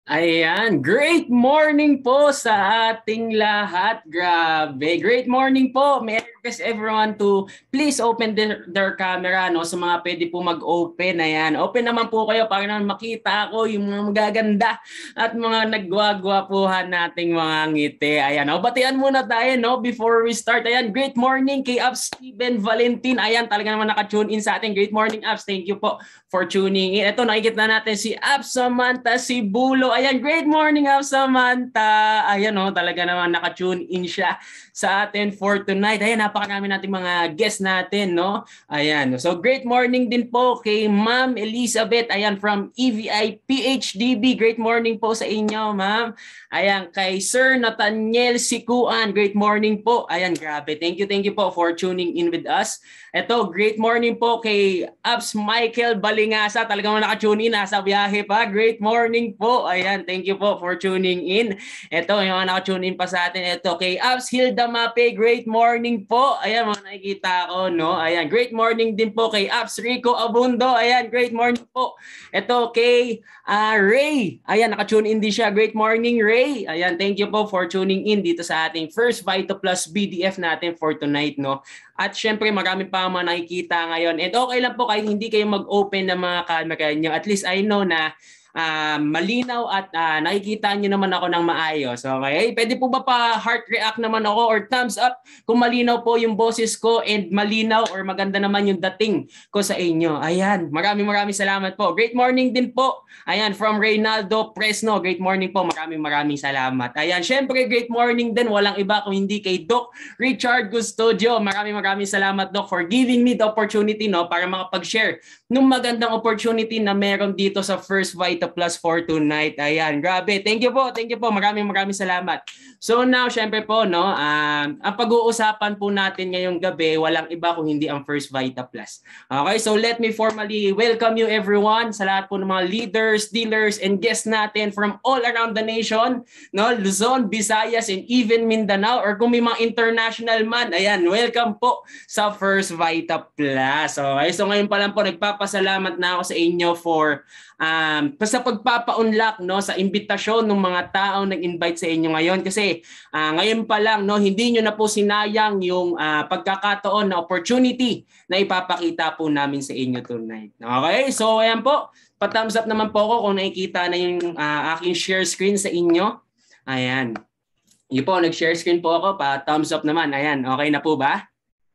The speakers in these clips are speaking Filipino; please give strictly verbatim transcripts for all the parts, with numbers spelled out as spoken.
Ayan, great morning po sa ating lahat. Grabe, great morning po. May I request everyone to please open their, their camera, no? Sa mga pwede po mag-open. Ayan, open naman po kayo para naman makita ko yung mga magaganda at mga nagwagwapuhan nating mga ngiti. Ayan, o, batian muna tayo, no? Before we start. Ayan, great morning kay Abs Steven Valentin. Ayan, talaga naman naka-tune in sa ating. Great morning, Abs. Thank you po for tuning in. Ito, nakikita natin si Abs Samantha Sibulo. Ayan, great morning, Abs Samantha. Ayan, oh, talaga naman naka-tune in siya sa atin for tonight. Ayan, napakarami nating mga guests natin, no? Ayan, so great morning din po kay Ma'am Elizabeth. Ayan, from E V I P H D B. Great morning po sa inyo, Ma'am. Ayan, kay Sir Nathaniel Sikuan. Great morning po. Ayan, grabe. Thank you, thank you po for tuning in with us. Ito, great morning po kay Abs Michael Balingasa. Talagang naka-tune in, nasa biyahe pa. Great morning po. Ayan, thank you po for tuning in. Ito, yung mga naka-tune in pa sa atin. Ito, kay Abs Hilda Mape. Great morning po. Ayan, mga nakikita ko, no? Ayan, great morning din po kay Abs Rico Abundo. Ayan, great morning po. Ito, kay uh, Ray. Ayan, naka-tune in din siya. Great morning, Ray. Ayan, thank you po for tuning in dito sa ating first Vita Plus B D F natin for tonight, no? At syempre, marami pa mga nakikita ngayon. And okay lang po kahit hindi kayo mag-open ng mga camera nyo. At least I know na uh, malinaw at uh, nakikita nyo naman ako ng maayos. Okay? Pwede po ba pa heart react naman ako or thumbs up kung malinaw po yung boses ko and malinaw or maganda naman yung dating ko sa inyo. Ayan. Maraming maraming salamat po. Great morning din po. Ayan, from Reynaldo Presno. Great morning po. Maraming maraming salamat. Ayan, syempre great morning din. Walang iba kung hindi kay Doc Richard Custodio. Maraming maraming salamat, Doc, for giving me the opportunity, no, para makapag-share ng magandang opportunity na meron dito sa First Vita Plus for tonight. Ayan, grabe. Thank you po. Thank you po. Maraming maraming salamat. So now, syempre po, no, um, ang pag-uusapan po natin ngayong gabi, walang iba kung hindi ang First Vita Plus. Okay, so let me formally welcome you everyone sa lahat po ng mga leaders, dealers, and guests natin from all around the nation, no, Luzon, Visayas, and even Mindanao, or kung may mga international man, ayan, welcome po sa First Vita Plus. Okay, so ngayon pa lang po, nagpapasalamat na ako sa inyo for um, sa pagpapa-unlock, no, sa imbitasyon ng mga tao nag-invite sa inyo ngayon, kasi uh, ngayon pa lang, no, hindi nyo na po sinayang yung uh, pagkakataon na opportunity na ipapakita po namin sa inyo tonight. Okay, so ayan po, pa-thumbs up naman po ako kung nakikita na yung uh, aking share screen sa inyo. Ayan. Yun po, nag-share screen po ako. Pa-thumbs up naman. Ayan, okay na po ba?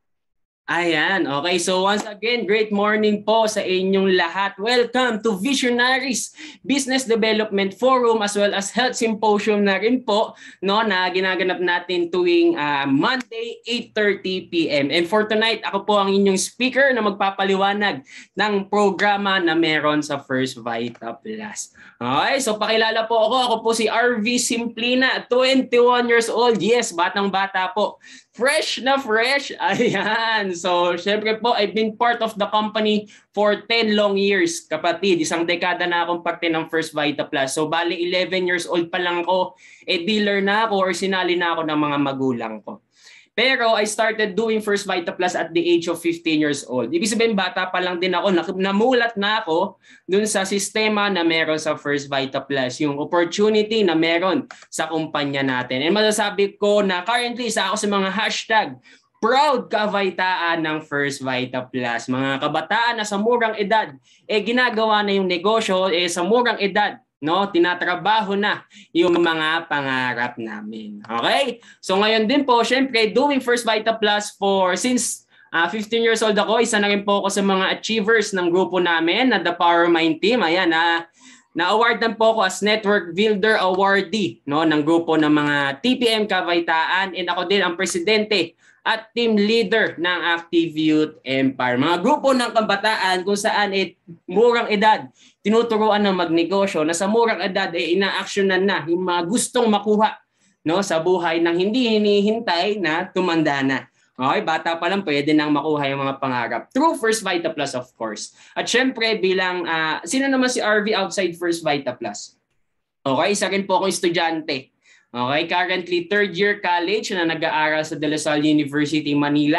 Ayan, okay. So once again, great morning po sa inyong lahat. Welcome to Visionaries Business Development Forum as well as Health Symposium na rin po, no, na ginaganap natin tuwing uh, Monday eight thirty p m And for tonight, ako po ang inyong speaker na magpapaliwanag ng programa na meron sa First Vita Plus. Okay, so pakilala po ako. Ako po si R V Simplina, twenty-one years old. Yes, batang-bata po. Fresh na fresh. Ayan. So, syempre po, I've been part of the company for ten long years, kapatid. Isang dekada na akong parte ng First Vita Plus. So, bali eleven years old pa lang ako. Eh, dealer na ako or sinali na ako ng mga magulang ko. Pero I started doing First Vita Plus at the age of fifteen years old. Ibig sabihin, bata pa lang din ako. Namulat na ako dun sa sistema na meron sa First Vita Plus. Yung opportunity na meron sa kumpanya natin. And masasabi ko na currently, isa ako sa mga hashtag proud kavaitaan ng First Vita Plus. Mga kabataan na sa murang edad, eh ginagawa na yung negosyo, eh sa murang edad, no, tinatrabaho na yung mga pangarap namin. Okay? So ngayon din po, syempre, doing First Vita Plus for since uh, fifteen years old ako, isa na rin po ako sa mga achievers ng grupo namin na The Power Mind Team. Ayan, na na-awardan po ako as Network Builder Awardee, no, ng grupo ng mga T P M Kavaitaan, and ako din ang presidente at team leader ng Active Youth Empire. Mga grupo ng kabataan kung saan eh, murang edad, tinuturuan na magnegosyo, na sa murang edad eh, ina-actionan na yung mga gustong makuha, no, sa buhay nang hindi hinihintay na tumanda na. Okay, bata pa lang pwede nang makuha yung mga pangarap. Through First Vita Plus, of course. At syempre bilang, uh, sino naman si R V outside First Vita Plus? Okay, isa rin po akong estudyante. Okay, currently third year college na nag-aaral sa De La Salle University, Manila.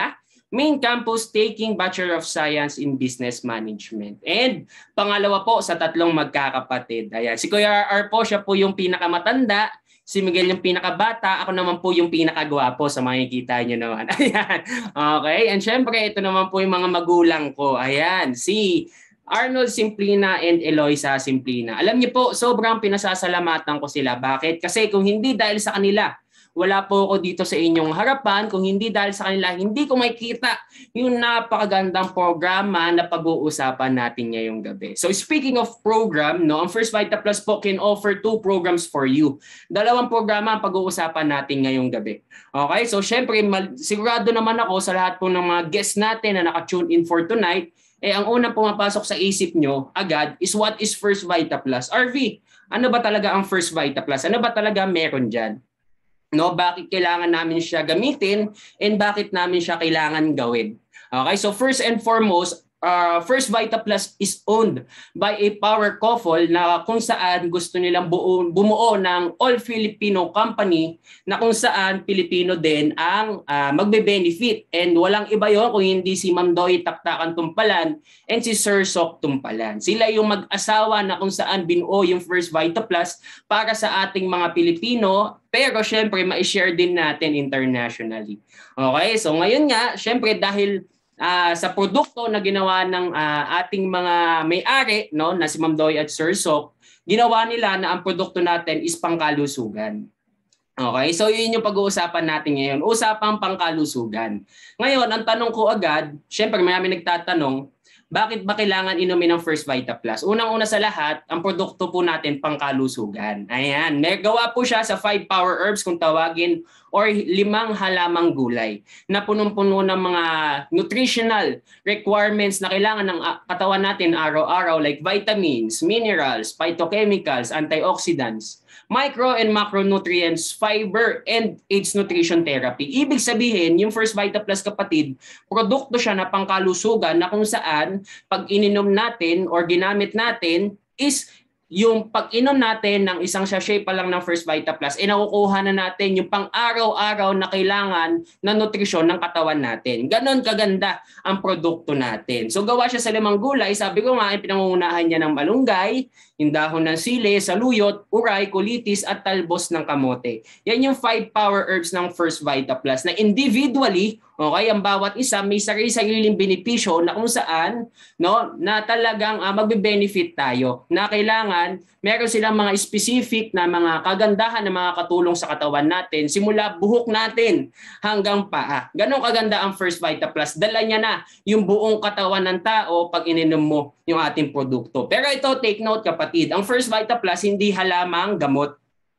Main campus taking Bachelor of Science in Business Management. And pangalawa po sa tatlong magkakapatid. Ayan, si Kuya R R po, siya po yung pinakamatanda. Si Miguel yung pinakabata, ako naman po yung pinakagwapo sa makikita nyo naman. Ayan. Okay, and syempre ito naman po yung mga magulang ko. Ayan, si Arnold Simplina and Eloisa Simplina. Alam niyo po, sobrang pinasasalamatan ko sila. Bakit? Kasi kung hindi dahil sa kanila, wala po ako dito sa inyong harapan. Kung hindi dahil sa kanila, hindi ko makikita yung napakagandang programa na pag-uusapan natin ngayong gabi. So speaking of program, no, ang First Vita Plus po can offer two programs for you. Dalawang programa ang pag-uusapan natin ngayong gabi. Okay? So syempre, sigurado naman ako sa lahat po ng mga guests natin na naka-tune in for tonight, eh ang unang pumapasok sa isip nyo agad is what is First Vita Plus? R V, ano ba talaga ang First Vita Plus? Ano ba talaga meron dyan? No, bakit kailangan namin siya gamitin and bakit namin siya kailangan gawin? Okay, so first and foremost, uh, First Vita Plus is owned by a power couple na kung saan gusto nilang buo, bumuo ng all-Filipino company na kung saan Pilipino din ang uh, magbe-benefit. And walang iba yon kung hindi si Ma'am Doy Taktakan Tumpalan and si Sir Sok Tumpalan. Sila yung mag-asawa na kung saan binuo yung First Vita Plus para sa ating mga Pilipino, pero syempre ma-share din natin internationally. Okay, so ngayon nga, syempre dahil uh, sa produkto na ginawa ng uh, ating mga may-ari, no, na si Ma'am Doy at Sir Sok, ginawa nila na ang produkto natin is pangkalusugan. Okay, so yun yung pag-uusapan natin ngayon, usapang pangkalusugan. Ngayon, ang tanong ko agad, syempre marami nagtatanong, bakit ba kailangan inumin ng First Vita Plus? Unang-una sa lahat, ang produkto po natin pangkalusugan. Ayan, may gawa po siya sa five power herbs kung tawagin or limang halamang gulay na punong-puno ng mga nutritional requirements na kailangan ng katawan natin araw-araw like vitamins, minerals, phytochemicals, antioxidants, micro and macronutrients, fiber, and AIDS nutrition therapy. Ibig sabihin, yung First Vita Plus kapatid, produkto siya na pangkalusugan na kung saan pag ininom natin or ginamit natin is yung pag-inom natin ng isang sachet pa lang ng First Vita Plus, eh nakukuha na natin yung pang-araw-araw na kailangan na nutrisyon ng katawan natin. Ganon kaganda ang produkto natin. So gawa siya sa limang gulay. Sabi ko nga, ay pinangungunahan niya ng malunggay, yung dahon ng sili, saluyot, uray, kulitis, at talbos ng kamote. Yan yung five power herbs ng First Vita Plus na individually, okay, ang bawat isa may sarili-sariling benepisyo na kung saan, no, na talagang uh, magbe-benefit tayo. Na kailangan, meron silang mga specific na mga kagandahan na mga katulong sa katawan natin, simula buhok natin hanggang paa. Ganon kaganda ang First Vita Plus. Dala niya na yung buong katawan ng tao pag ininom mo yung ating produkto. Pero ito, take note kapatid, ang First Vita Plus hindi halamang gamot.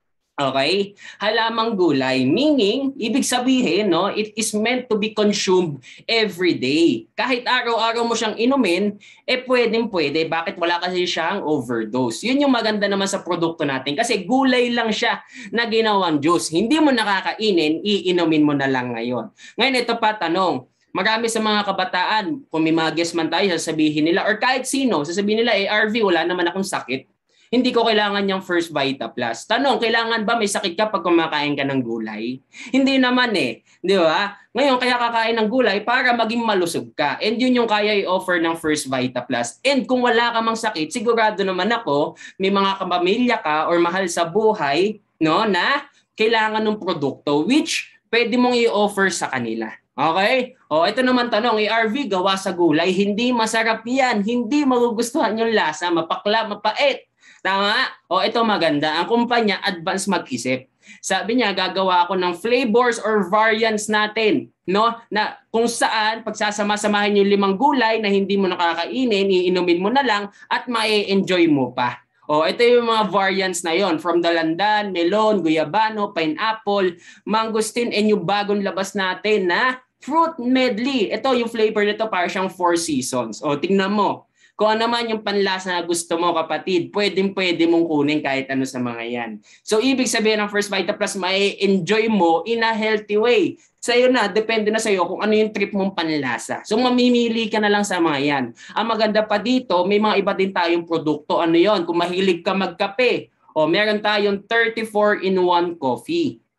Okay? Halamang gulay. Meaning, ibig sabihin, no, it is meant to be consumed every day. Kahit araw-araw mo siyang inumin, eh pwedeng pwede. Bakit wala kasi siyang overdose? Yun yung maganda naman sa produkto natin. Kasi gulay lang siya na ginawang juice. Hindi mo nakakainin, iinumin mo na lang ngayon. Ngayon, ito pa tanong. Marami sa mga kabataan, kung may mga guest man tayo, sasabihin nila, or kahit sino, sasabihin nila, eh R V, wala naman akong sakit. Hindi ko kailangan yung First Vita Plus. Tanong, kailangan ba may sakit ka pag kumakain ka ng gulay? Hindi naman eh. Di ba? Ngayon, kaya kakain ng gulay para maging malusog ka. And yun yung kaya i-offer ng First Vita Plus. And kung wala ka mang sakit, sigurado naman ako, may mga kapamilya ka or mahal sa buhay, no, na kailangan ng produkto which pwede mong i-offer sa kanila. Okay? O, ito naman tanong, A R V gawa sa gulay, hindi masarap yan. Hindi magugustuhan yung lasa, mapakla, mapait. Tama? O, ito maganda. Ang kumpanya, advance mag-isip. Sabi niya, gagawa ako ng flavors or variants natin. No? Na kung saan, pagsasama-samahin yung limang gulay na hindi mo nakakainin, iinumin mo na lang at ma-enjoy mo pa. O, ito yung mga variants na yon from dalandan, melon, guyabano, pineapple, mangosteen, and yung bagong labas natin na fruit medley. Ito yung flavor nito para siyang four seasons. O tingnan mo. Kung ano man yung panlasa na gusto mo kapatid, pwedeng pwede mong kunin kahit ano sa mga yan. So ibig sabihin ng First Vita Plus, may enjoy mo in a healthy way. Sa'yo na, depende na sa'yo kung ano yung trip mong panlasa. So mamimili ka na lang sa mga yan. Ang maganda pa dito, may mga iba din tayong produkto. Ano yon? Kung mahilig ka magkape, o meron tayong thirty-four in one coffee.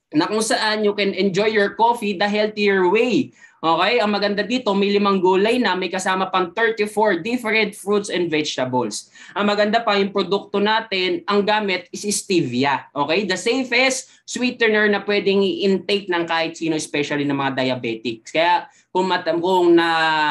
na kung saan you can enjoy your coffee the healthier way. Okay, ang maganda dito, may limang gulay na may kasama pang thirty-four different fruits and vegetables. Ang maganda pa, yung produkto natin, ang gamit is stevia. Okay, the safest sweetener na pwedeng i-intake ng kahit sino, especially ng mga diabetics. Kaya kung, matam kung na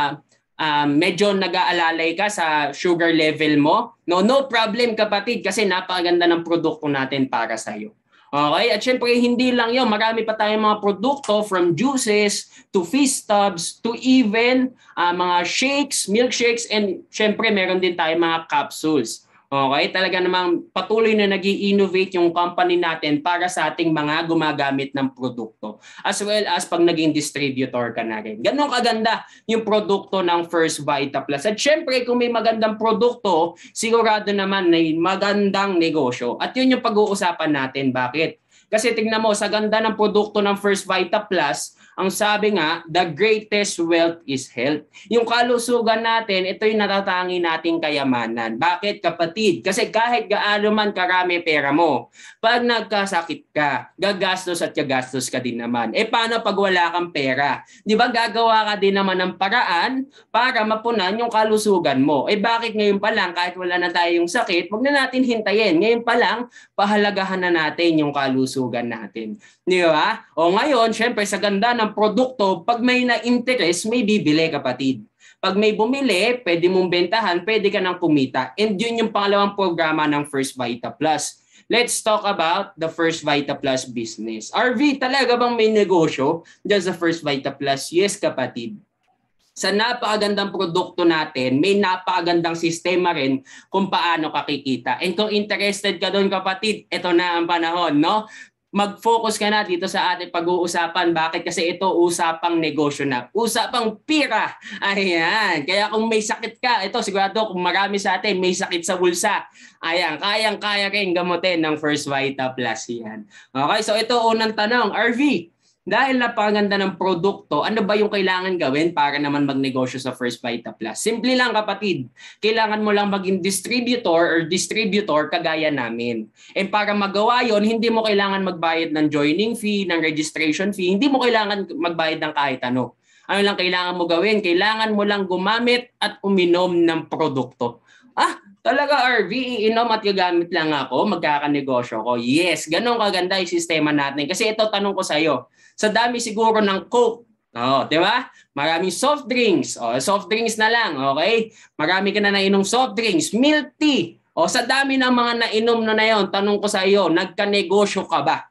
uh, medyo nag-aalalay ka sa sugar level mo, no, no problem kapatid, kasi napakaganda ng produkto natin para sa'yo. Okay? At syempre, hindi lang yun. Marami pa tayong mga produkto from juices to fish tubs to even uh, mga shakes, milkshakes, and syempre, meron din tayong mga capsules. Okay? Talaga namang patuloy na nag-i-innovate yung company natin para sa ating mga gumagamit ng produkto. As well as pag naging distributor ka na rin. Ganon kaganda yung produkto ng First Vita Plus. At syempre, kung may magandang produkto, sigurado naman na magandang negosyo. At yun yung pag-uusapan natin. Bakit? Kasi tingnan mo, sa ganda ng produkto ng First Vita Plus, ang sabi nga, the greatest wealth is health. Yung kalusugan natin, ito yung natatangi nating kayamanan. Bakit kapatid? Kasi kahit gaano man karami pera mo, pag nagkasakit ka, gagastos at gagastos ka din naman. Eh paano pag wala kang pera? Di ba gagawa ka din naman ng paraan para mapunan yung kalusugan mo? Eh bakit ngayon pa lang, kahit wala na tayong sakit, wag na natin hintayin. Ngayon pa lang, pahalagahan na natin yung kalusugan natin. Di ba? O ngayon, syempre sa ganda ng produkto, pag may na-interest, may bibili kapatid. Pag may bumili, pwede mong bentahan, pwede ka nang kumita. And yun yung pangalawang programa ng First Vita Plus. Let's talk about the First Vita Plus business. R V, talaga bang may negosyo dyan sa First Vita Plus? Yes kapatid. Sa napakagandang produkto natin, may napakagandang sistema rin kung paano kakikita. And kung interested ka doon kapatid, ito na ang panahon, no? Mag-focus ka na dito sa ating pag-uusapan. Bakit? Kasi ito usapang negosyo na. Usapang pira. Ayan. Kaya kung may sakit ka, ito sigurado kung marami sa atin may sakit sa bulsa. Ayan. Kayang-kaya rin gamutin ng First Vita Plus yan. Okay. So ito unang tanong. R V, dahil napakaganda ng produkto, ano ba yung kailangan gawin para naman magnegosyo sa First Vita Plus? Simple lang kapatid, kailangan mo lang maging distributor or distributor kagaya namin. And para magawa yon, hindi mo kailangan magbayad ng joining fee, ng registration fee, hindi mo kailangan magbayad ng kahit ano. Ano lang kailangan mo gawin? Kailangan mo lang gumamit at uminom ng produkto. Ah, talaga R V, iinom at gagamit lang ako, magkakanegosyo ko. Yes, ganun kaganda yung sistema natin. Kasi ito tanong ko sa iyo, sa dami siguro ng Coke, oh, di ba? Maraming soft drinks, oh, soft drinks na lang, okay? Marami ka na nainom soft drinks, milk tea. O sa dami ng mga nainom na na yon, tanong ko sa iyo, nagkanegosyo ka ba?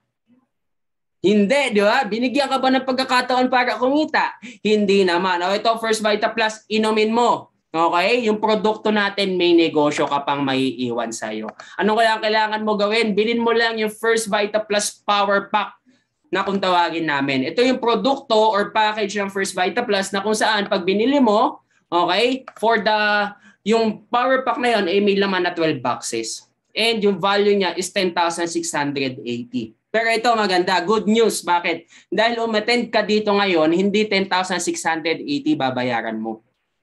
Hindi, di ba? Binigyan ka ba ng pagkakataon para kumita? Hindi naman. O ito, First Vita Plus, inumin mo. Okay? Yung produkto natin, may negosyo ka pang maiiwan sa'yo. Ano kaya kailangan mo gawin? Bilhin mo lang yung First Vita Plus Power Pack na kung tawagin namin. Ito yung produkto or package ng First Vita Plus na kung saan pag binili mo, okay, for the, yung power pack na yun, ay may laman na twelve boxes. And yung value niya is ten thousand six hundred eighty. Pero ito maganda, good news. Bakit? Dahil umattend ka dito ngayon, hindi ten thousand six hundred eighty babayaran mo.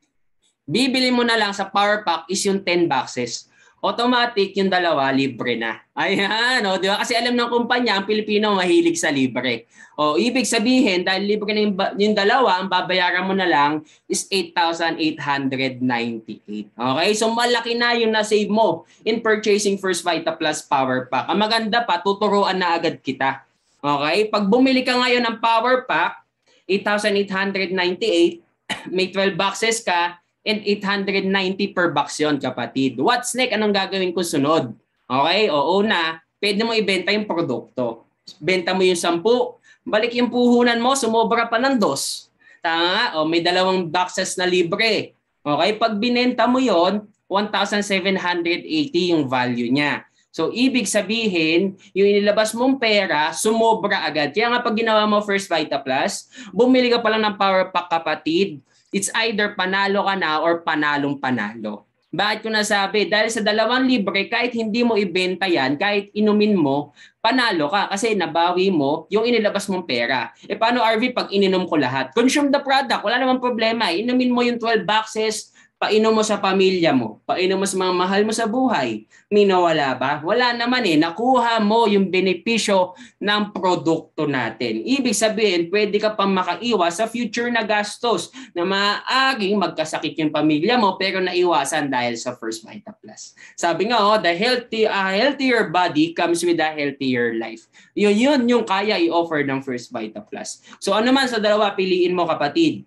Bibili mo na lang sa power pack is yung ten boxes. Automatic yung dalawa, libre na. Ayan, o, di ba? Kasi alam ng kumpanya, ang Pilipino mahilig sa libre. O, ibig sabihin, dahil libre na yung, yung dalawa, ang babayaran mo na lang is eight thousand eight hundred ninety-eight. Okay? So, malaki na yung na-save mo in purchasing First Vita Plus Power Pack. Ang maganda pa, tuturuan na agad kita. Okay? Pag bumili ka ngayon ng Power Pack, eight thousand eight hundred ninety-eight, may twelve boxes ka, and eight hundred ninety per box yun, kapatid. What's next? Anong gagawin ko sunod? Okay? O una, pwede mo ibenta yung produkto. Benta mo yung sampu, balik yung puhunan mo, sumobra pa ng dos. Tama? O may dalawang boxes na libre. Okay? Pag binenta mo yon, one thousand seven hundred eighty yung value niya. So, ibig sabihin, yung inilabas mong pera, sumobra agad. Kaya nga pag ginawa mo First Vita Plus, bumili ka pa lang ng Power Pack, kapatid, it's either panalo ka na or panalong panalo. Bakit ko nasabi? Dahil sa dalawang libre, kahit hindi mo ibenta yan, kahit inumin mo, panalo ka kasi nabawi mo yung inilabas mong pera. E paano R V pag ininom ko lahat? Consume the product, wala namang problema. Inumin mo yung twelve boxes, Painom mo sa pamilya mo, painom mo sa mga mahal mo sa buhay, may nawala ba? Wala naman eh, nakuha mo yung benepisyo ng produkto natin. Ibig sabihin, pwede ka pang makaiwas sa future na gastos na maaaring magkasakit yung pamilya mo pero naiwasan dahil sa First Vita Plus. Sabi nga, oh, the healthy, a healthier body comes with a healthier life. Yun yun yung kaya i-offer ng First Vita Plus. So ano man sa dalawa, piliin mo kapatid.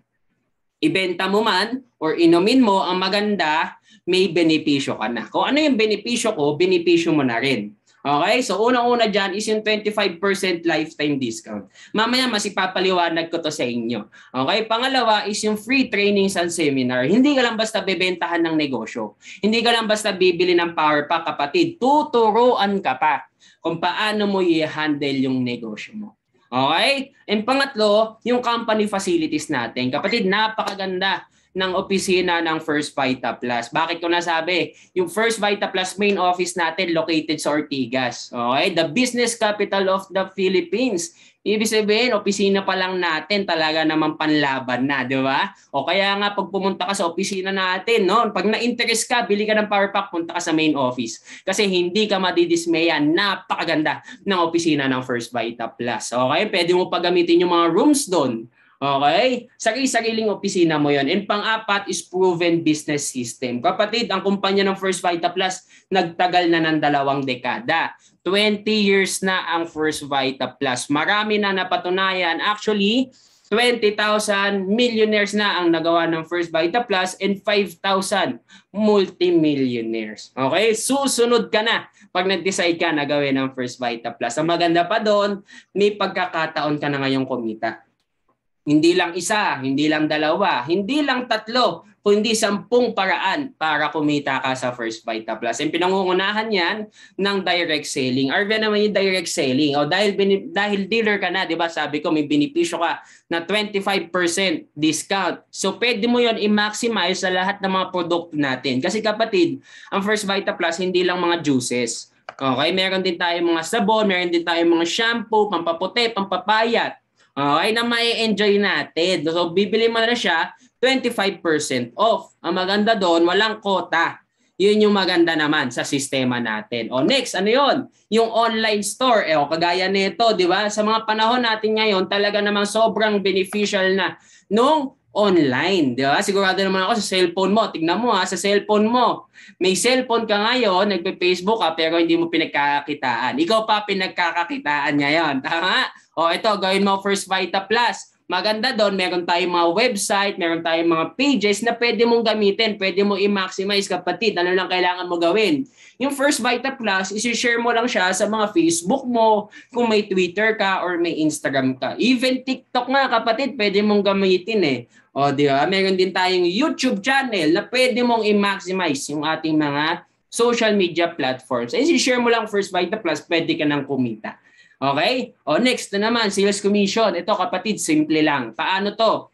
Ibenta mo man or inumin mo, ang maganda, may benepisyo ka na. Kung ano yung benepisyo ko, benepisyo mo na rin. Okay? So unang-una dyan is yung twenty-five percent lifetime discount. Mamaya mas ipapaliwanag ko to sa inyo. Okay? Pangalawa is yung free trainings and seminar. Hindi ka lang basta bebentahan ng negosyo. Hindi ka lang basta bibili ng power pack, kapatid. Tuturuan ka pa kung paano mo i-handle yung negosyo mo. Okay? And pangatlo, yung company facilities natin. Kapatid, napakaganda ng opisina ng First Vita Plus. Bakit ko nasabi? Yung First Vita Plus main office natin located sa Ortigas. Okay? The business capital of the Philippines. Ibig sabihin, opisina pa lang natin talaga naman panlaban na, di ba? O kaya nga pag pumunta ka sa opisina natin, no? Pag na-interest ka, bili ka ng power pack, punta ka sa main office. Kasi hindi ka madidismayan. Napakaganda ng opisina ng First Vita Plus. Okay? Pwede mo paggamitin yung mga rooms doon. Okay? Sarili-sariling opisina mo yon. And pang-apat is proven business system. Kapatid, ang kumpanya ng First Vita Plus nagtagal na ng dalawang dekada. twenty years na ang First Vita Plus. Marami na napatunayan. Actually, twenty thousand millionaires na ang nagawa ng First Vita Plus and five thousand multimillionaires. Okay? Susunod ka na pag nag-decide ka na gawin ng First Vita Plus. Ang maganda pa doon, may pagkakataon ka na ngayong kumita. Hindi lang isa, hindi lang dalawa, hindi lang tatlo, kundi sampung paraan para kumita ka sa First Vita Plus. And pinangungunahan yan ng direct selling. Arvin naman yung direct selling. O dahil, dahil dealer ka na, di ba? Sabi ko may benepisyo ka na twenty-five percent discount. So pwede mo yon i-maximize sa lahat ng mga produkto natin. Kasi kapatid, ang First Vita Plus hindi lang mga juices. Okay, meron din tayong mga sabon, meron din tayong mga shampoo, pampaputi, pampapayat. Okay, na mai-enjoy natin. So, bibili mo na siya, twenty-five percent off. Ang maganda doon, walang quota. Yun yung maganda naman sa sistema natin. O next, ano yun? Yung online store. Eh, o, kagaya nito, di ba? Sa mga panahon natin ngayon, talaga namang sobrang beneficial na nung online. Di ba? Sigurado naman ako sa cellphone mo. Tignan mo ha, sa cellphone mo. May cellphone ka ngayon, nagpe-Facebook ka, pero hindi mo pinagkakakitaan. Ikaw pa pinagkakakitaan ngayon. Tama? O ito, gawin mo First Vita Plus. Maganda doon, meron tayong mga website, meron tayong mga pages na pwede mong gamitin, pwede mo i-maximize kapatid. Ano lang kailangan mo gawin? Yung First Vita Plus, isi-share mo lang siya sa mga Facebook mo, kung may Twitter ka or may Instagram ka. Even TikTok nga kapatid, pwede mong gamitin eh. O di ba? Meron din tayong YouTube channel na pwede mong i-maximize yung ating mga social media platforms. I-share mo lang First Vita Plus, pwede ka nang kumita. Okay? O next na naman, sales commission. Ito kapatid, simple lang. Paano to?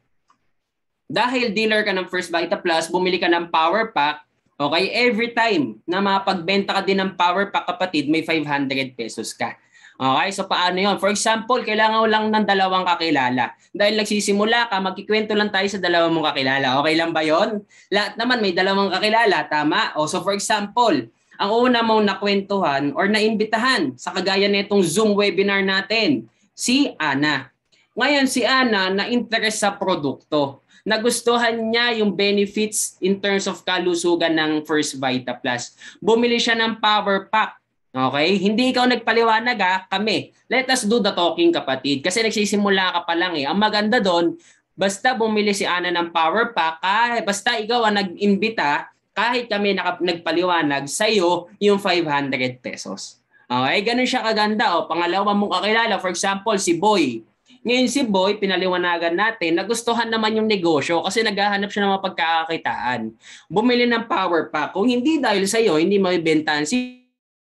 Dahil dealer ka ng First Vita Plus, bumili ka ng power pack, okay? Every time na mapagbenta ka din ng power pack kapatid, may five hundred pesos ka. Okay? So paano yon? For example, kailangan mo lang ng dalawang kakilala. Dahil nagsisimula ka, magkikwento lang tayo sa dalawang mong kakilala. Okay lang ba yon? Lahat naman may dalawang kakilala, tama? O so for example, ang una mong nakwentuhan or naimbitahan sa kagaya nitong Zoom webinar natin, si Ana. Ngayon si Ana na-interest sa produkto. Nagustuhan niya yung benefits in terms of kalusugan ng First Vita Plus. Bumili siya ng power pack. Okay? Hindi ikaw nagpaliwanag ha, kami. Let us do the talking kapatid. Kasi nagsisimula ka pa lang eh. Ang maganda doon, basta bumili si Ana ng power pack, ah, basta ikaw ang nag-imbita, kahit kami nagpaliwanag sa'yo yung five hundred pesos. Okay, ganun siya kaganda. O, pangalawa mong kakilala, for example, si Boy. Ngayon si Boy, pinaliwanagan natin, nagustuhan naman yung negosyo kasi naghahanap siya ng mga pagkakakitaan. Bumili ng power pack. Kung hindi dahil sa'yo, hindi mabibentahan si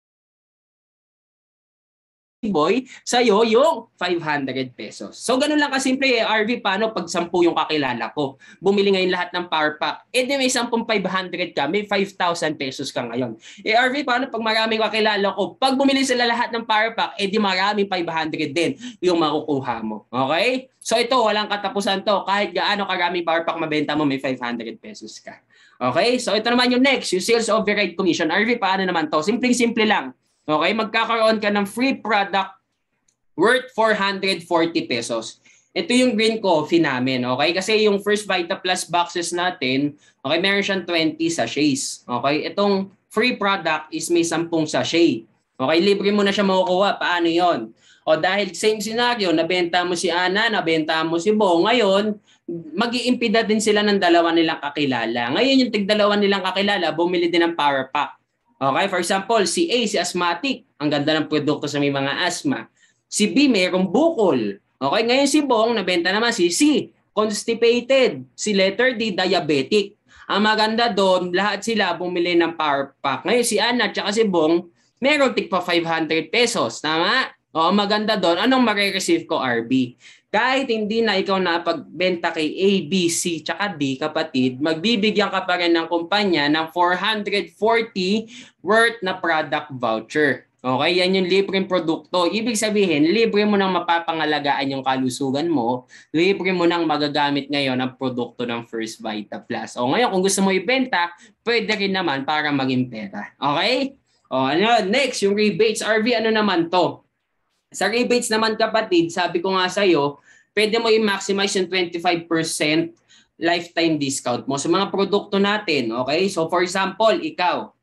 Boy, sa'yo yung five hundred pesos. So, ganun lang kasimple eh, R V, paano pag sampu yung kakilala ko? Bumili ngayon lahat ng power pack. Eh, di may sampung five hundred ka, may five thousand pesos ka ngayon. Eh, R V, paano pag maraming kakilala ko? Pag bumili sila lahat ng power pack, eh, di maraming five hundred din yung makukuha mo. Okay? So, ito, walang katapusan to. Kahit gaano karaming power pack mabenta mo, may five hundred pesos ka. Okay? So ito naman yung next, yung sales override commission. R V, paano naman to? Simpleng-simple lang. Okay? Magkakaroon ka ng free product worth four hundred forty pesos. Ito yung green coffee namin, okay? Kasi yung First Vita Plus boxes natin, okay, meron siyang twenty sachets. Okay? Itong free product is may ten sachet. Okay, libre mo na siya makukuha. Paano yon? O dahil same scenario, nabenta mo si Ana, nabenta mo si Bo, ngayon, mag-iimpida din sila ng dalawa nilang kakilala. Ngayon yung tig-dalawa nilang kakilala, bumili din ng power pack. Okay, for example, si A, si asthmatic. Ang ganda ng produkto sa may mga asthma. Si B, mayroong bukol. Okay, ngayon si Bong, nabenta naman si C, constipated. Si letter D, diabetic. Ang maganda doon, lahat sila bumili ng power pack. Ngayon si Ana at si Bong, meron tig pa five hundred pesos. Tama? O, maganda doon, anong marireceive ko, R B? Kahit hindi na ikaw napagbenta kay A, B, C, tsaka D, kapatid, magbibigyan ka pa rin ng kumpanya ng four hundred forty worth na product voucher. Okay, yan yung libreng produkto. Ibig sabihin, libre mo nang mapapangalagaan yung kalusugan mo, libre mo nang magagamit ngayon ang produkto ng First Vita Plus. O ngayon, kung gusto mo ibenta, pwede rin naman para maging pera. Okay? O ano, next, yung rebates. R V, ano naman to? Sa rebates naman kapatid, sabi ko nga sa'yo, pwede mo i-maximize yung twenty-five percent lifetime discount mo sa mga produkto natin. Okay? So for example, ikaw,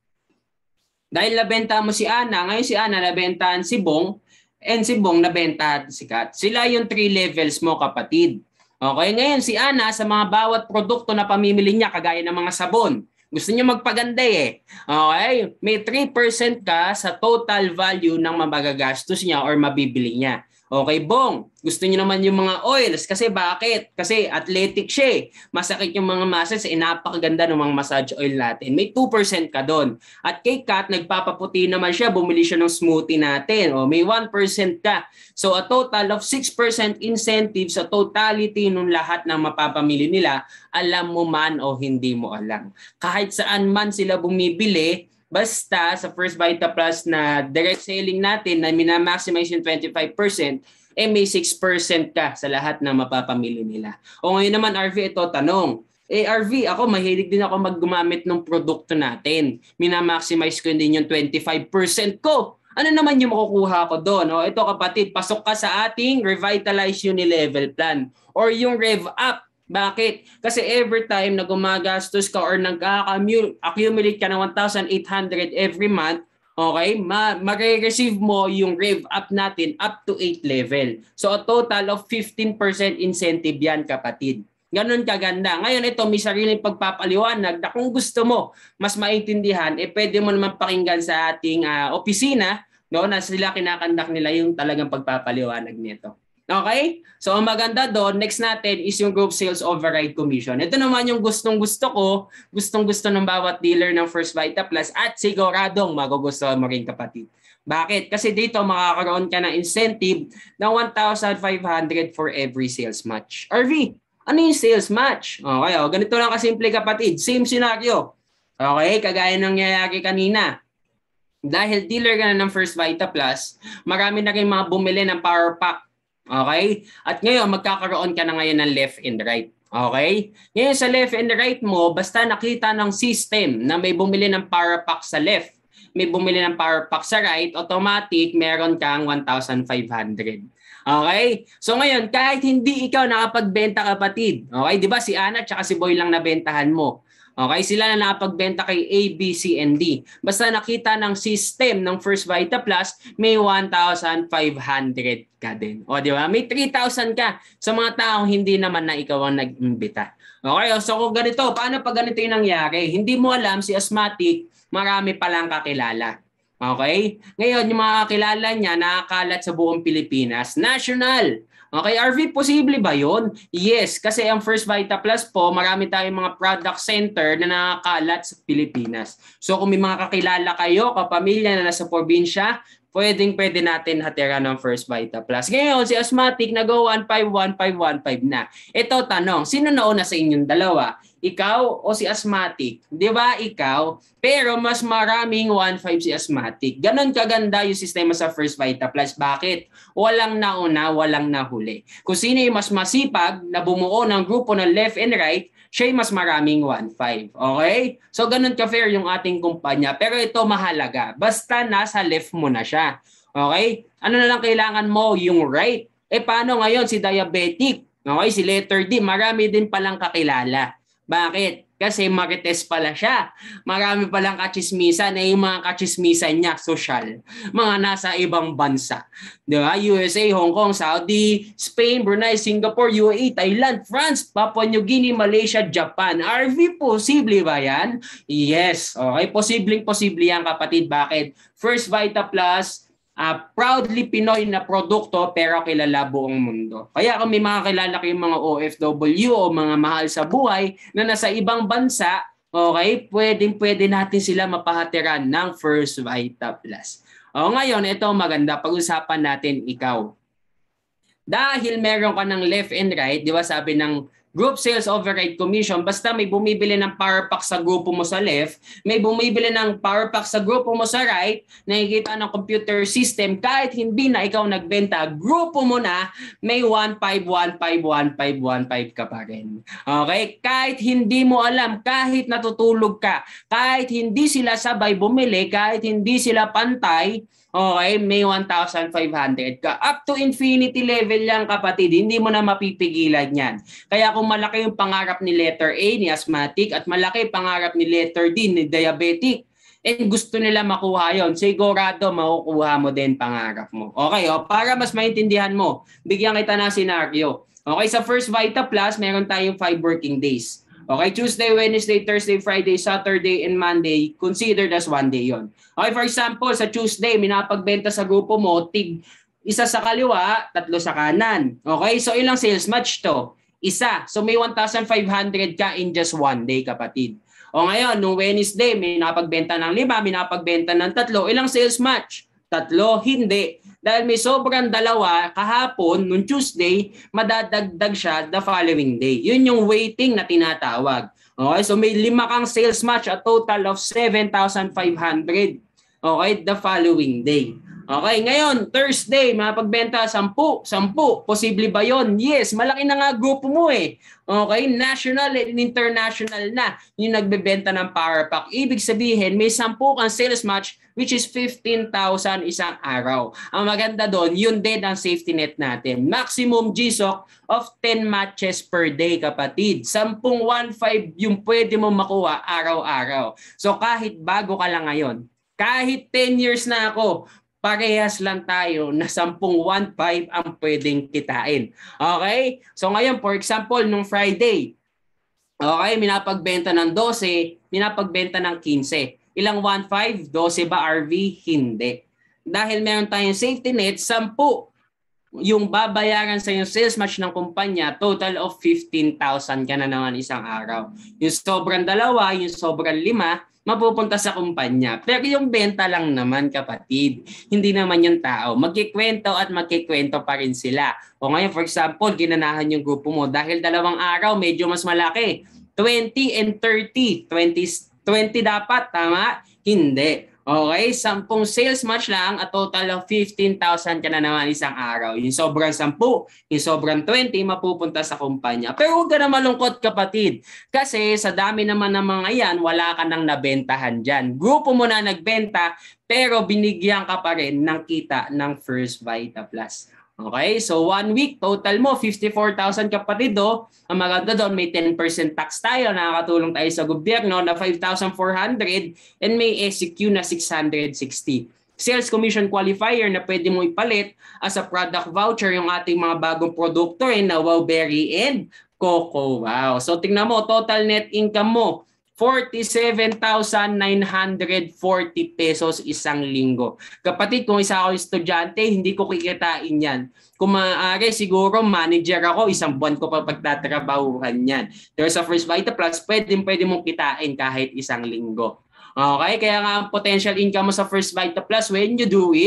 dahil nabenta mo si Ana, ngayon si Ana nabentahan si Bong, and si Bong nabentahan si Kat. Sila yung three levels mo kapatid. Okay, ngayon si Ana sa mga bawat produkto na pamimili niya, kagaya ng mga sabon, gusto niya magpaganda eh. Okay, may three percent ka sa total value ng magagastos niya or mabibili niya. Okay, Bong, gusto niyo naman yung mga oils. Kasi bakit? Kasi athletic siya eh. Masakit yung mga muscles. Eh, napakaganda ng mga massage oil natin. May two percent ka doon. At kay Kat, nagpapaputi naman siya. Bumili siya ng smoothie natin. O, may one percent ka. So, a total of six percent incentive sa totality ng lahat ng mapapamili nila. Alam mo man o hindi mo alam. Kahit saan man sila bumibili, basta sa First Vita Plus na direct selling natin na minamaximize yung twenty-five percent, eh may six percent ka sa lahat na mapapamili nila. O ngayon naman, R V, ito tanong. Eh R V, ako mahilig din ako maggumamit ng produkto natin. Minamaximize ko din yung twenty-five percent ko. Ano naman yung makukuha ko doon? O, ito kapatid, pasok ka sa ating Revitalize Unilevel Plan or yung Rev Up. Bakit? Kasi every time na gumagastos ka or nag-accumulate ka ng one thousand eight hundred every month, okay, ma- mag-receive mo yung Rev Up natin up to eight level. So a total of fifteen percent incentive yan kapatid. Ganun kaganda. Ngayon ito, may sariling pagpapaliwanag na kung gusto mo mas maintindihan, eh pwede mo naman pakinggan sa ating uh, opisina, no, na sila kinakandak nila yung talagang pagpapaliwanag nito. Okay? So ang maganda doon, next natin is yung group sales override commission. Ito naman yung gustong gusto ko, gustong gusto ng bawat dealer ng First Vita Plus at siguradong magugustuhan mo rin kapatid. Bakit? Kasi dito makakaroon ka ng incentive ng one thousand five hundred for every sales match. R V, ano yung sales match? Okay, oh, ganito lang kasimple kapatid. Same scenario. Okay, kagaya ng nangyayari kanina. Dahil dealer ka na ng First Vita Plus, marami na rin mga bumili ng power pack. Okay? At ngayon, magkakaroon ka na ngayon ng left and right. Okay? Ngayon sa left and right mo, basta nakita ng system na may bumili ng power pack sa left, may bumili ng power pack sa right, automatic, meron kang one thousand five hundred. Okay? So ngayon, kahit hindi ikaw nakapagbenta kapatid, okay? Di ba si Ana at si Boy lang nabentahan mo? Okay, sila na nakapagbenta kay A, B, C, and D. Basta nakita ng system ng First Vita Plus, may one thousand five hundred ka din. O, di ba? May three thousand ka sa mga taong hindi naman na ikaw ang nag-imbita. Okay, so kung ganito, paano pag ganito yung nangyari? Hindi mo alam si asthmatic, marami palang kakilala. Okay? Ngayon, yung mga kakilala niya nakakalat sa buong Pilipinas. National! Okay, R V, posible ba yun? Yes, kasi ang First Vita Plus po, marami tayong mga product center na nakakalat sa Pilipinas. So kung may mga kakilala kayo, kapamilya na nasa probinsya, pwedeng pwede natin hatiran ng First Vita Plus. Ngayon, si Asthmatic nag-go one five one five one five na. Ito tanong, sino nauna sa inyong dalawa? Ikaw o si Asthmatic? Di ba ikaw? Pero mas maraming one five si Asthmatic. Ganon kaganda yung sistema sa First Vita Plus. Bakit? Walang nauna, walang nahuli. Kung sino yung mas masipag na bumuo ng grupo ng left and right, siya mas maraming one five. Okay? So ganun ka-fair yung ating kumpanya. Pero ito mahalaga. Basta nasa left mo na siya. Okay? Ano na lang kailangan mo? Yung right. Eh paano ngayon si diabetic? Okay? Si letter D. Marami din palang kakilala. Bakit? Kasi marites pala siya. Marami palang kachismisan na yung mga kachismisan niya, social. Mga nasa ibang bansa. Di ba? U S A, Hong Kong, Saudi, Spain, Brunei, Singapore, U A E, Thailand, France, Papua New Guinea, Malaysia, Japan. R V, posible ba yan? Yes. Okay, posibleng posible yan kapatid. Bakit? First Vita Plus, Uh, proudly Pinoy na produkto pero kilala buong mundo. Kaya kung may mga kilala kayong mga O F W o mga mahal sa buhay na nasa ibang bansa, okay, pwedeng pwede natin sila mapahatiran ng First Vita Plus. O ngayon, ito maganda. Pag-usapan natin ikaw. Dahil meron ka ng left and right, di ba sabi ng Group Sales Override Commission, basta may bumibili ng power pack sa grupo mo sa left, may bumibili ng power pack sa grupo mo sa right, nakikita ng computer system, kahit hindi na ikaw nagbenta, grupo mo na, may one five one five one five one five ka pa rin. Okay? Kahit hindi mo alam, kahit natutulog ka, kahit hindi sila sabay bumili, kahit hindi sila pantay, okay, may one thousand five hundred ka. Up to infinity level yan kapatid, hindi mo na mapipigilan yan. Kaya kung malaki yung pangarap ni letter A, ni Asthmatic, at malaki pangarap ni letter D, ni Diabetic, and gusto nila makuha yon, sigurado makukuha mo din pangarap mo. Okay, oh, para mas maintindihan mo, bigyan kita ng senaryo. Okay, sa First Vita Plus, meron tayong five working days. Okay, Tuesday, Wednesday, Thursday, Friday, Saturday, and Monday, considered as one day yon. Okay, for example, sa Tuesday, minapagbenta sa grupo mo, tig isa sa kaliwa, tatlo sa kanan. Okay, so ilang sales match to? Isa. So may one thousand five hundred ka in just one day, kapatid. O ngayon, nung Wednesday, may napagbenta ng lima, may napagbenta ng tatlo. Ilang sales match? Tatlo, hindi. Dahil may sobrang dalawa, kahapon, nung Tuesday, madadagdag siya the following day. Yun yung waiting na tinatawag. Okay, so may lima kang sales match, a total of seven thousand five hundred. Okay, the following day. Okay, ngayon, Thursday, mapagbenta, sampu, sampu. Posible ba yon? Yes, malaki na nga grupo mo eh. Okay, national and international na yung nagbebenta ng power pack. Ibig sabihin, may sampu kang sales match which is fifteen thousand isang araw. Ang maganda doon, yun din ang safety net natin. Maximum G S O C of ten matches per day, kapatid. Sampung one five yung pwede mo makuha araw-araw. So kahit bago ka lang ngayon, kahit ten years na ako, parehas lang tayo na sampung one five ang pwedeng kitain. Okay? So ngayon, for example, nung Friday, okay, minapagbenta ng twelve, minapagbenta ng fifteen. Ilang one five? twelve ba R V? Hindi. Dahil meron tayong safety net, ten yung babayaran sa yung sales match ng kumpanya, total of fifteen thousand ka na naman isang araw. Yung sobrang dalawa, yung sobrang lima, mapupunta sa kumpanya. Pero yung benta lang naman, kapatid, hindi naman yung tao. Magkikwento at magkikwento pa rin sila. O ngayon, for example, ginanahan yung grupo mo dahil dalawang araw, medyo mas malaki. twenty and thirty. twenty, twenty dapat, tama? Hindi. Okay, sampung sales match lang, a total of fifteen thousand ka na naman isang araw. Yung sobrang sampu, yung sobrang twenty, mapupunta sa kumpanya. Pero huwag ka na malungkot, kapatid. Kasi sa dami naman ng mga yan, wala ka nang nabentahan dyan. Grupo mo na nagbenta, pero binigyan ka pa rin ng kita ng First Vita Plus. Okay, so one week, total mo, fifty-four thousand, kapatid. Oh. Ang maganda doon, may ten percent tax tayo, nakakatulong tayo sa gobyerno na five thousand four hundred and may S Q na six hundred sixty. Sales commission qualifier na pwede mo ipalit as a product voucher yung ating mga bagong produkto eh, na Wow Berry and Coco Wow. So tingnan mo, total net income mo, forty-seven thousand nine hundred forty pesos isang linggo. Kapatid, kung isa ako estudyante, hindi ko kikitain yan. Kung maaari, siguro manager ako, isang buwan ko pa pagtatrabahuhan yan. Pero sa First Vita Plus, pwede, pwede mong kitain kahit isang linggo. Okay? Kaya nga ang potential income mo sa First Vita Plus, when you do it,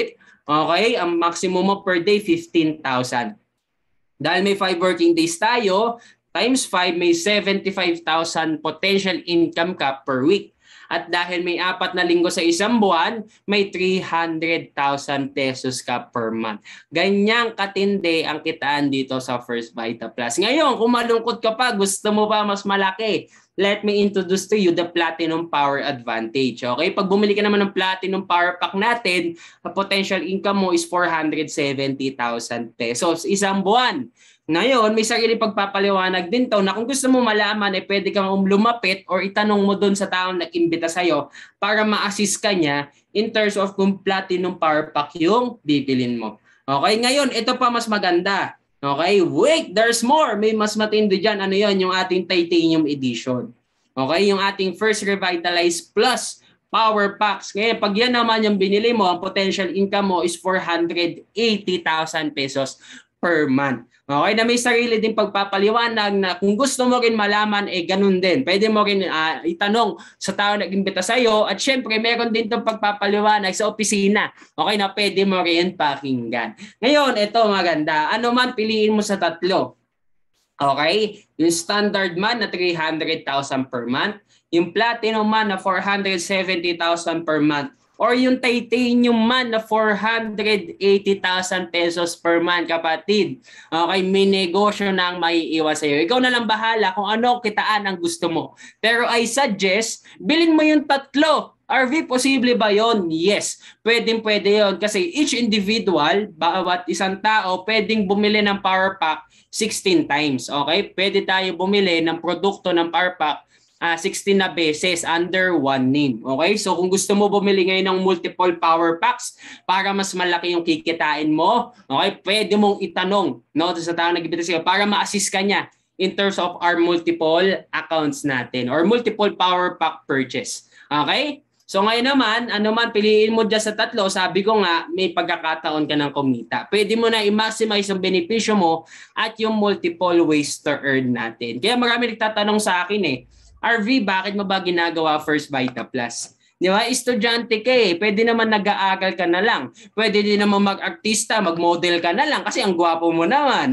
Okay? Ang maximum mo per day, fifteen thousand. Dahil may five working days tayo, times five, may seventy-five thousand potential income ka per week. At dahil may apat na linggo sa isang buwan, may three hundred thousand pesos ka per month. Ganyang katindi ang kitaan dito sa First Vita Plus. Ngayon, kung malungkot ka pa, gusto mo pa mas malaki, let me introduce to you the Platinum Power Advantage. Okay? Pag bumili ka naman ng Platinum Power Pack natin, ang potential income mo is four hundred seventy thousand pesos isang buwan. Ngayon, may sarili pagpapaliwanag din to na kung gusto mo malaman, eh pwede kang lumapit or itanong mo dun sa taong nag-imbita sa'yo para ma-assist ka niya in terms of kung Platinum Power Pack yung bibilin mo. Okay, ngayon, ito pa mas maganda. Okay, wait, there's more. May mas matindi dyan. Ano yon? Yung ating Titanium Edition. Okay, yung ating First Revitalize Plus Power Packs. Ngayon, pag yan naman yung binili mo, ang potential income mo is four hundred eighty thousand pesos per month. Okay, na may sarili din pagpapaliwanag na kung gusto mo rin malaman, eh ganun din. Pwede mo rin uh, itanong sa tao na nag-imbita sa'yo at syempre meron din itong pagpapaliwanag sa opisina. Okay, na pwede mo rin pakinggan. Ngayon, ito maganda. Ano man piliin mo sa tatlo. Okay, yung standard man na three hundred thousand per month, yung platinum man na four hundred seventy thousand per month, or yung titanium man na four hundred eighty thousand pesos per month, kapatid. Okay, may negosyo na ang maiiwan sa'yo. Ikaw na lang bahala kung ano kitaan ang gusto mo. Pero I suggest, bilhin mo yung tatlo. R V, posible ba yon? Yes. Pwedeng pwede yon kasi each individual, bawat isang tao, pwedeng bumili ng Power Pack sixteen times. Okay? Pwede tayo bumili ng produkto ng Power Pack Uh, sixteen na beses under one name. Okay? So kung gusto mo bumili ngayon ng multiple power packs para mas malaki yung kikitain mo, okay, pwede mong itanong, no, sa tao na nagbibigay sa'yo para ma-assist ka niya in terms of our multiple accounts natin or multiple power pack purchase. Okay? So ngayon naman, ano man piliin mo dyan sa tatlo, sabi ko nga, may pagkakataon ka ng kumita. Pwede mo na i-maximize yung benepisyo mo at yung multiple ways to earn natin. Kaya marami nagtatanong sa akin eh, R V, bakit mo ba ginagawa First Vita Plus? Di ba? Estudyante ka eh. Pwede naman nag-aaral ka na lang. Pwede din naman mag-artista, mag-model ka na lang kasi ang gwapo mo naman.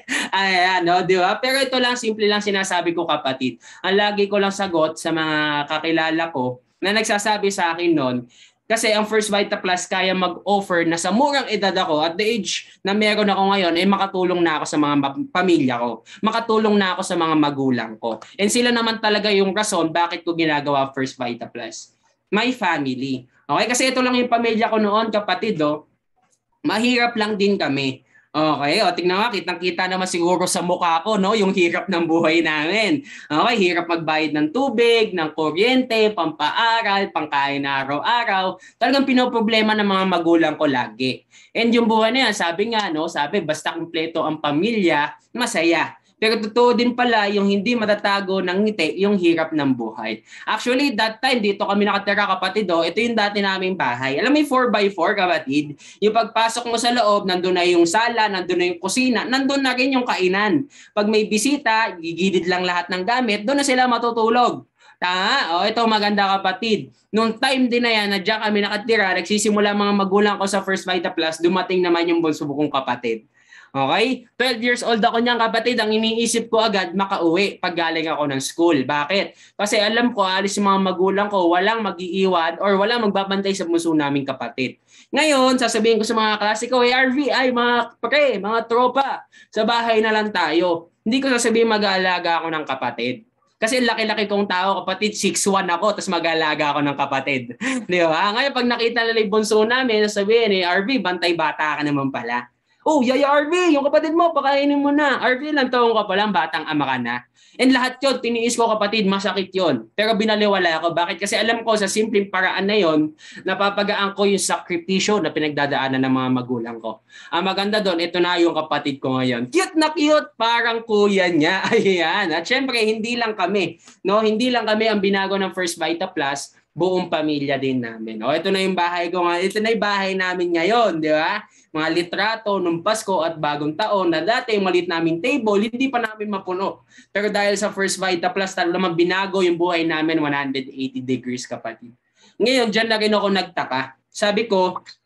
Ayan, no? Di ba? Pero ito lang, simple lang sinasabi ko, kapatid. Ang lagi ko lang sagot sa mga kakilala ko na nagsasabi sa akin noon, kasi ang First Vita Plus kaya mag-offer na sa murang edad ako, at the age na meron ako ngayon, ay eh makatulong na ako sa mga pamilya ko. Makatulong na ako sa mga magulang ko. And sila naman talaga yung rason bakit ko ginagawa First Vita Plus. My family. Okay? Kasi ito lang yung pamilya ko noon, kapatid. Oh. Mahirap lang din kami. Okay, o tingnan nga, kitang-kita naman siguro sa mukha ko, no, yung hirap ng buhay namin. Okay, hirap magbayad ng tubig, ng kuryente, pampaaral, pangkain na araw-araw. Talagang pinoproblema ng mga magulang ko lagi. And yung buhay na yan, sabi nga, no, sabi, basta kumpleto ang pamilya, masaya. Pero totoo din pala yung hindi matatago ng ngiti, yung hirap ng buhay. Actually, that time, dito kami nakatira, kapatid. Oh, ito yung dati naming bahay. Alam mo yung four by four, kapatid? Yung pagpasok mo sa loob, nandun na yung sala, nandun na yung kusina, nandun na rin yung kainan. Pag may bisita, gigilid lang lahat ng gamit, doon na sila matutulog. Tama? O, ito maganda, kapatid. Nung time din na yan, na dyan kami nakatira, nagsisimula mga magulang ko sa First Vita Plus, dumating naman yung bunso kong kapatid. Okay? twelve years old ako niyan, kapatid. Ang iniisip ko agad, makauwi pag galing ako ng school. Bakit? Kasi alam ko, alis yung mga magulang ko, walang mag-iiwan or walang magbabantay sa bunso naming kapatid. Ngayon, sasabihin ko sa mga klase ko, hey R V, ay mga pre, mga tropa, sa bahay na lang tayo. Hindi ko sasabihin mag-aalaga ako ng kapatid. Kasi laki-laki kong tao, kapatid, six one ako, tapos mag-aalaga ako ng kapatid. Di ba? Ngayon, pag nakita nila yung bunso namin, sasabihin, hey R V, bantay bata ka naman pala. Oh, Yaya R V, yung kapatid mo, pakainin mo na. R V, lang taong ka pa lang, batang ama ka na. And lahat yun, tiniis ko, kapatid, masakit yun. Pero binaliwala ako. Bakit? Kasi alam ko sa simpleng paraan na yun, napapagaan ko yung sakripisyo na pinagdadaanan ng mga magulang ko. Ang maganda doon, ito na yung kapatid ko ngayon. Cute na cute, parang kuya niya. Ayan. At syempre, hindi lang kami. No? Hindi lang kami ang binago ng First Vita Plus, buong pamilya din namin. O, ito na yung bahay ko ngayon. Ito na yung bahay namin ngayon, di ba? Mga litrato nung Pasko at bagong taon na dati yung maliit naming table, hindi pa namin mapuno. Pero dahil sa First Vita Plus, talagang binago yung buhay namin one hundred eighty degrees, kapatid. Ngayon, dyan na rin ako nagtaka. Sabi ko,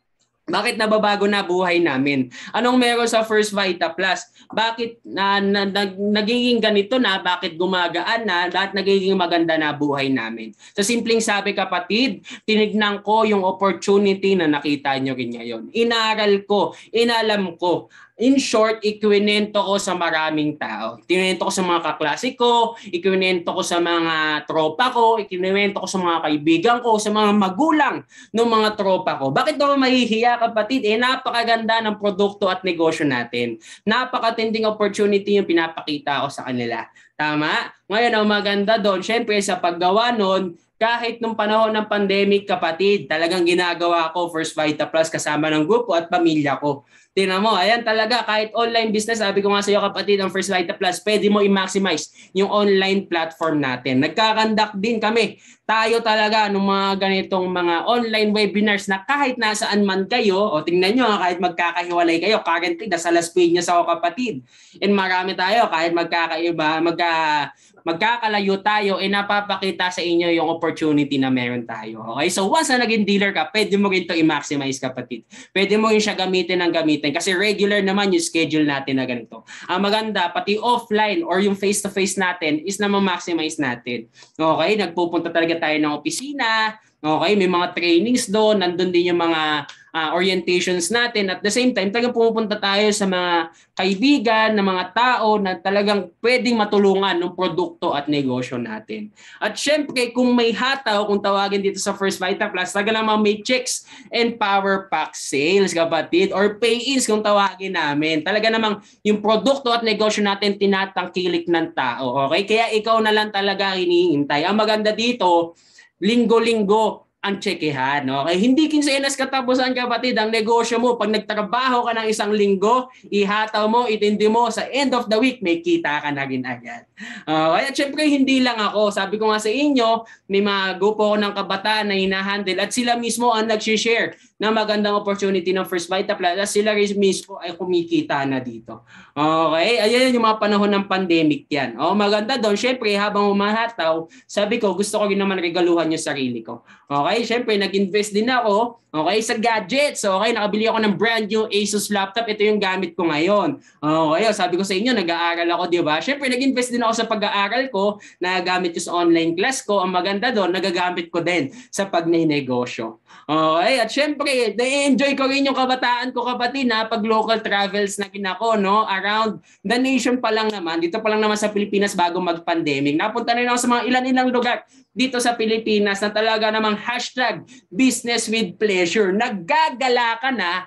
Bakit nababago na buhay namin? Anong meron sa First Vita Plus? Bakit na, na, na nagiging ganito na? Bakit gumagaan na? Lahat nagiging maganda na buhay namin. Sa simpleng sabi kapatid, tinignan ko yung opportunity na nakita nyo rin ngayon. Inaral ko, inalam ko. In short, ikwinento ko sa maraming tao. Ikwinento ko sa mga kaklase ko, ikwinento ko sa mga tropa ko, ikwinento ko sa mga kaibigan ko, sa mga magulang ng mga tropa ko. Bakit ako mahihiya kapatid? Eh napakaganda ng produkto at negosyo natin. Napakatinding opportunity yung pinapakita ko sa kanila. Tama? Ngayon ang maganda doon, syempre sa paggawa noon, kahit nung panahon ng pandemic kapatid, talagang ginagawa ko First Vita Plus kasama ng grupo at pamilya ko. Tingnan mo, ayan talaga, kahit online business, sabi ko nga sa iyo kapatid, ang First Vita Plus, pwede mo i-maximize yung online platform natin. Nagkakandak din kami. Tayo talaga ng mga ganitong mga online webinars na kahit nasaan man kayo, o tingnan nyo, kahit magkakahiwalay kayo, currently nasa Las Piñas ako kapatid. And marami tayo, kahit magkakaiba, magka, magkakalayo tayo, eh napapakita sa inyo yung opportunity na meron tayo. Okay? So once na naging dealer ka, pwede mo rin ito i-maximize kapatid. Pwede mo rin siya gamitin ng gamitin kasi regular naman yung schedule natin na ganito. Ang maganda, pati offline or yung face-to-face natin is na ma-maximize natin. Okay? Nagpupunta talaga tayo ng opisina. Okay? May mga trainings doon. Nandun din yung mga uh, orientations natin. At the same time, talagang pumupunta tayo sa mga kaibigan, na mga tao na talagang pwedeng matulungan ng produkto at negosyo natin. At syempre, kung may hataw, kung tawagin dito sa First Vita Plus, talaga naman may checks and power pack sales, kapatid, or pay-ins kung tawagin namin. Talaga namang yung produkto at negosyo natin tinatangkilik ng tao. Okay? Kaya ikaw na lang talaga hinihintay. Ang maganda dito, linggo-linggo ang tsekehan. Okay? Hindi kinsenas katapusan kapatid ang negosyo mo. Pag nagtrabaho ka ng isang linggo, ihataw mo, itindi mo, sa end of the week, may kita ka na rin agad. Okay? At syempre, hindi lang ako. Sabi ko nga sa inyo, may mga grupo ko ng kabataan na hinahandle at sila mismo ang nag-share ng magandang opportunity ng First Vita Plus at sila rin mismo ay kumikita na dito. Okay? Ayan yung mga panahon ng pandemic yan. O, maganda doon. Syempre, habang umahataw, sabi ko, gusto ko rin naman regaluhan yung sarili ko. Okay? Syempre, nag-invest din ako, okay, sa gadgets. Okay? Nakabili ako ng brand new Asus laptop. Ito yung gamit ko ngayon. Okay? Sabi ko sa inyo, nag-aaral ako, di ba? Syempre, nag-invest din ako sa pag-aaral ko, nagagamit ko sa online class ko. Ang maganda doon, nagagamit ko din sa pag-negosyo. Okay? At syempre, na-enjoy ko rin yung kabataan ko, kapatid, na pag local travels na ginako, no? Around the nation pa lang naman. Dito pa lang naman sa Pilipinas bago mag-pandemic. Napunta na rin ako sa mga ilan-ilang lugar dito sa Pilipinas na talaga namang hashtag business with pleasure. Naggagala ka na,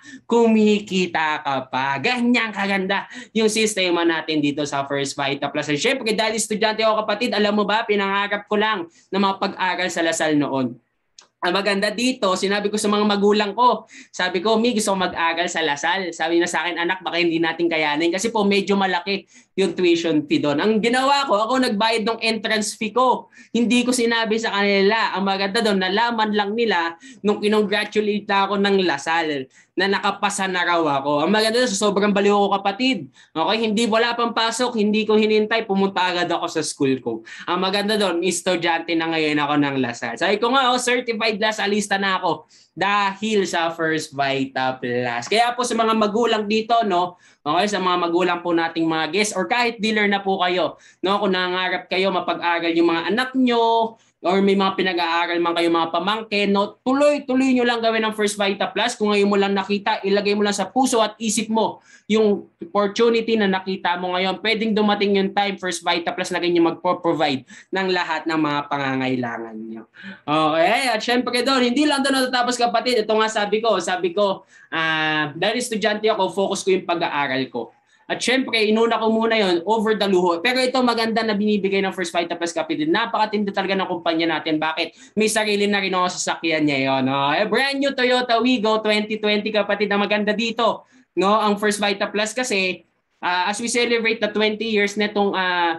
kumikita ka pa. Ganyan kaganda yung sistema natin dito sa First Vita Plus. And syempre, dahil estudyante ako, kapatid, alam mo ba, pinangarap ko lang na makapag-aral sa Lasal noon. Ang maganda dito, sinabi ko sa mga magulang ko, sabi ko, Mi, gusto ko mag-aral sa Lasal. Sabi na sa akin, anak, baka hindi natin kayanin kasi po medyo malaki yung tuition fee doon. Ang ginawa ko, ako nagbayad ng entrance fee ko. Hindi ko sinabi sa kanila. Ang maganda doon, nalaman lang nila nung kinongratulate ako ng Lasal na nakapasa na raw ako. Ang maganda doon, sobrang baliw ko, kapatid. Okay, hindi wala pang pasok, hindi ko hinintay, pumunta agad ako sa school ko. Ang maganda doon, estudyante na ngayon ako ng Lasal. Sabi ko nga, oh, certified Lasalista na ako dahil sa First Vita Plus. Kaya po sa mga magulang dito, no, okay, sa mga magulang po nating mga guests or kahit dealer na po kayo, no, kung nangangarap kayo mapag-aral yung mga anak nyo, or may mga pinag-aaral man kayo mga pamangkin, no, tuloy-tuloy nyo lang gawin ng First Vita Plus. Kung ngayon mo lang nakita, ilagay mo lang sa puso at isip mo yung opportunity na nakita mo ngayon. Pwedeng dumating yung time, First Vita Plus na ganyan magpo-provide ng lahat ng mga pangangailangan nyo. Okay, at syempre doon, hindi lang doon natatapos, kapatid. Ito nga sabi ko, sabi ko, uh, dahil estudyante ako, focus ko yung pag-aaral ko. At syempre, inuna ko muna yon over the luho. Pero ito maganda na binibigay ng First Vita Plus, kapatid. Napakatindi talaga ng kumpanya natin. Bakit? May sarili na rin ako sa sasakyan niya yun. No? Eh, brand new Toyota Wigo twenty twenty, kapatid, na maganda dito. No? Ang First Vita Plus kasi, uh, as we celebrate the twenty years netong uh,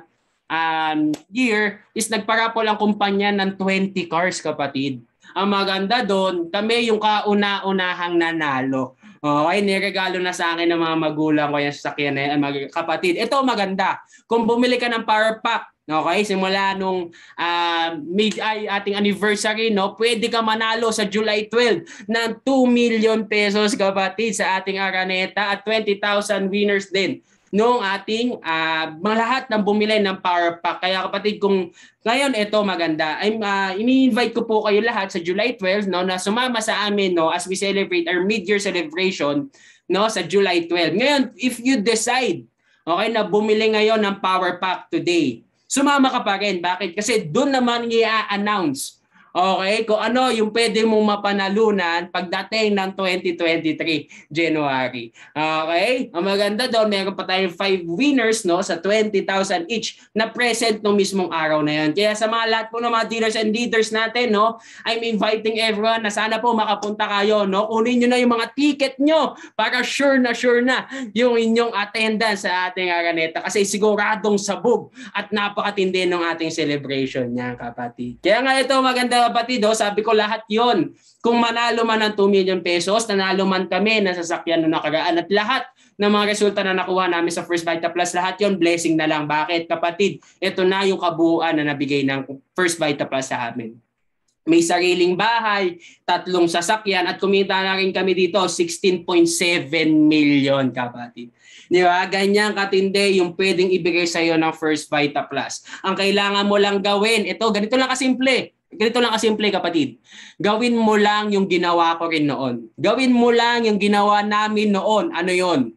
um, year, is nagparapol ang kumpanya ng twenty cars, kapatid. Ang maganda doon, kami yung kauna-unahang nanalo. Okay, niregalo na sa akin ng mga magulang ko yung sasakyan na yan, mga kapatid. Ito maganda. Kung bumili ka ng power pack Okay, simula nung uh, mid ay ating anniversary, no, pwede ka manalo sa July twelve ng two million pesos kapatid sa ating Araneta at twenty thousand winners din nung ating uh, mga lahat ng bumili ng Power Pack. Kaya kapatid, kung ngayon ito maganda, I'm uh, ini-invite ko po kayo lahat sa July twelve, no, na sumama sa amin, no, as we celebrate our mid-year celebration, no, sa July twelve. Ngayon, if you decide, okay, na bumili ngayon ng Power Pack today, sumama ka pa rin. Bakit? Kasi doon naman i-announce, okay, kung ano yung pwede mong mapanalunan pagdating ng twenty twenty-three January. Okay? Ang maganda doon, meron pa tayong five winners, no, sa twenty thousand each na present no mismong araw na yan. Kaya sa mga lahat po ng mga dealers and leaders natin, no, I'm inviting everyone na sana po makapunta kayo, no. Kunin nyo na yung mga ticket nyo para sure na sure na yung inyong attendance sa ating Araneta kasi siguradong sabog at napakatindi ng ating celebration niya, kapatid. Kaya nga ito maganda kapatid, oh, sabi ko lahat yon. Kung manalo man ng two million pesos, nanalo man kami ng sasakyan na nakaraan at lahat ng mga resulta na nakuha namin sa First Vita Plus, lahat yon blessing na lang. Bakit kapatid? Ito na yung kabuuan na nabigay ng First Vita Plus sa amin. May sariling bahay, tatlong sasakyan at kumita na rin kami dito sixteen point seven million kapatid. Di ba? Ganyan katindi yung pwedeng ibigay sa iyo ng First Vita Plus. Ang kailangan mo lang gawin, ito, ganito lang kasimple. Ganito lang kasimple kapatid. Gawin mo lang yung ginawa ko rin noon. Gawin mo lang yung ginawa namin noon. Ano yon?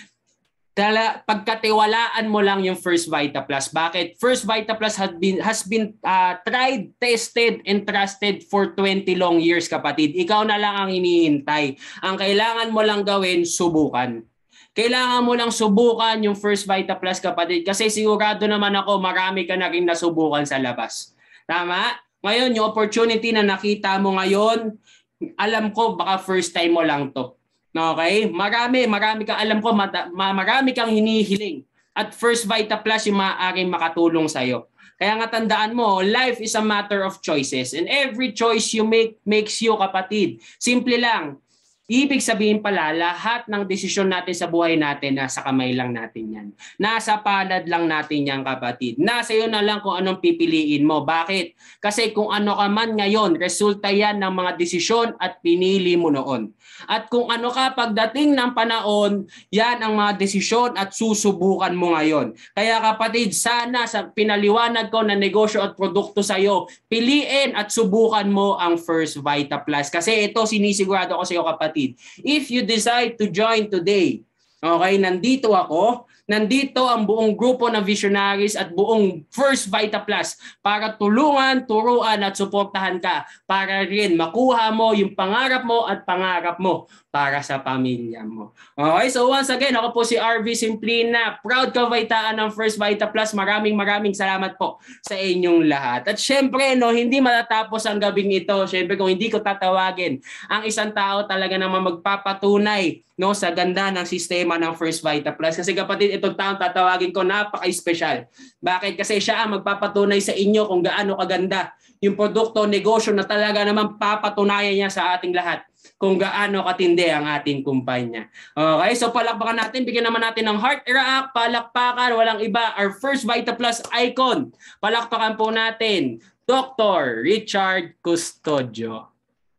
Tala, pagkatiwalaan mo lang yung First Vita Plus. Bakit? First Vita Plus has been, has been uh, tried, tested, and trusted for twenty long years kapatid. Ikaw na lang ang hinihintay. Ang kailangan mo lang gawin, subukan. Kailangan mo lang subukan yung First Vita Plus kapatid kasi sigurado naman ako marami ka na rin nasubukan sa labas. Tama? Ngayon, yung opportunity na nakita mo ngayon, alam ko baka first time mo lang to. Okay? Marami, marami kang alam ko, mata, marami kang hinihiling. At First Vita Plus yung maaaring makatulong sa'yo. Kaya nga tandaan mo, life is a matter of choices. And every choice you make makes you kapatid. Simple lang. Ibig sabihin pala, lahat ng desisyon natin sa buhay natin, nasa kamay lang natin yan. Nasa palad lang natin yan, kapatid. Nasa iyo na lang kung anong pipiliin mo. Bakit? Kasi kung ano ka man ngayon, resulta yan ng mga desisyon at pinili mo noon. At kung ano ka pagdating ng panahon, yan ang mga desisyon at susubukan mo ngayon. Kaya kapatid, sana sa pinaliwanag ko na negosyo at produkto sa iyo, piliin at subukan mo ang First Vita Plus. Kasi ito sinisigurado ko sa iyo, kapatid. If you decide to join today, okay, nandito ako, nandito ang buong grupo ng visionaries at buong First Vita Plus para tulungan, turuan at suportahan ka para rin makuha mo yung pangarap mo at pangarap mo para sa pamilya mo. Okay, so once again, ako po si R V Simplina, proud kabaitaan ng First Vita Plus. Maraming maraming salamat po sa inyong lahat. At syempre, no, hindi matatapos ang gabing ito. Syempre, kung hindi ko tatawagin ang isang tao talaga naman magpapatunay, no, sa ganda ng sistema ng First Vita Plus. Kasi kapatid, itong taong tatawagin ko napaka-special. Bakit? Kasi siya ang magpapatunay sa inyo kung gaano kaganda yung produkto, negosyo na talaga naman papatunayan niya sa ating lahat kung gaano katindi ang ating kumpanya. Okay, so palakpakan natin, bigyan naman natin ng heart react, palakpakan, walang iba, our First Vita Plus icon. Palakpakan po natin, Doctor Richard Custodio.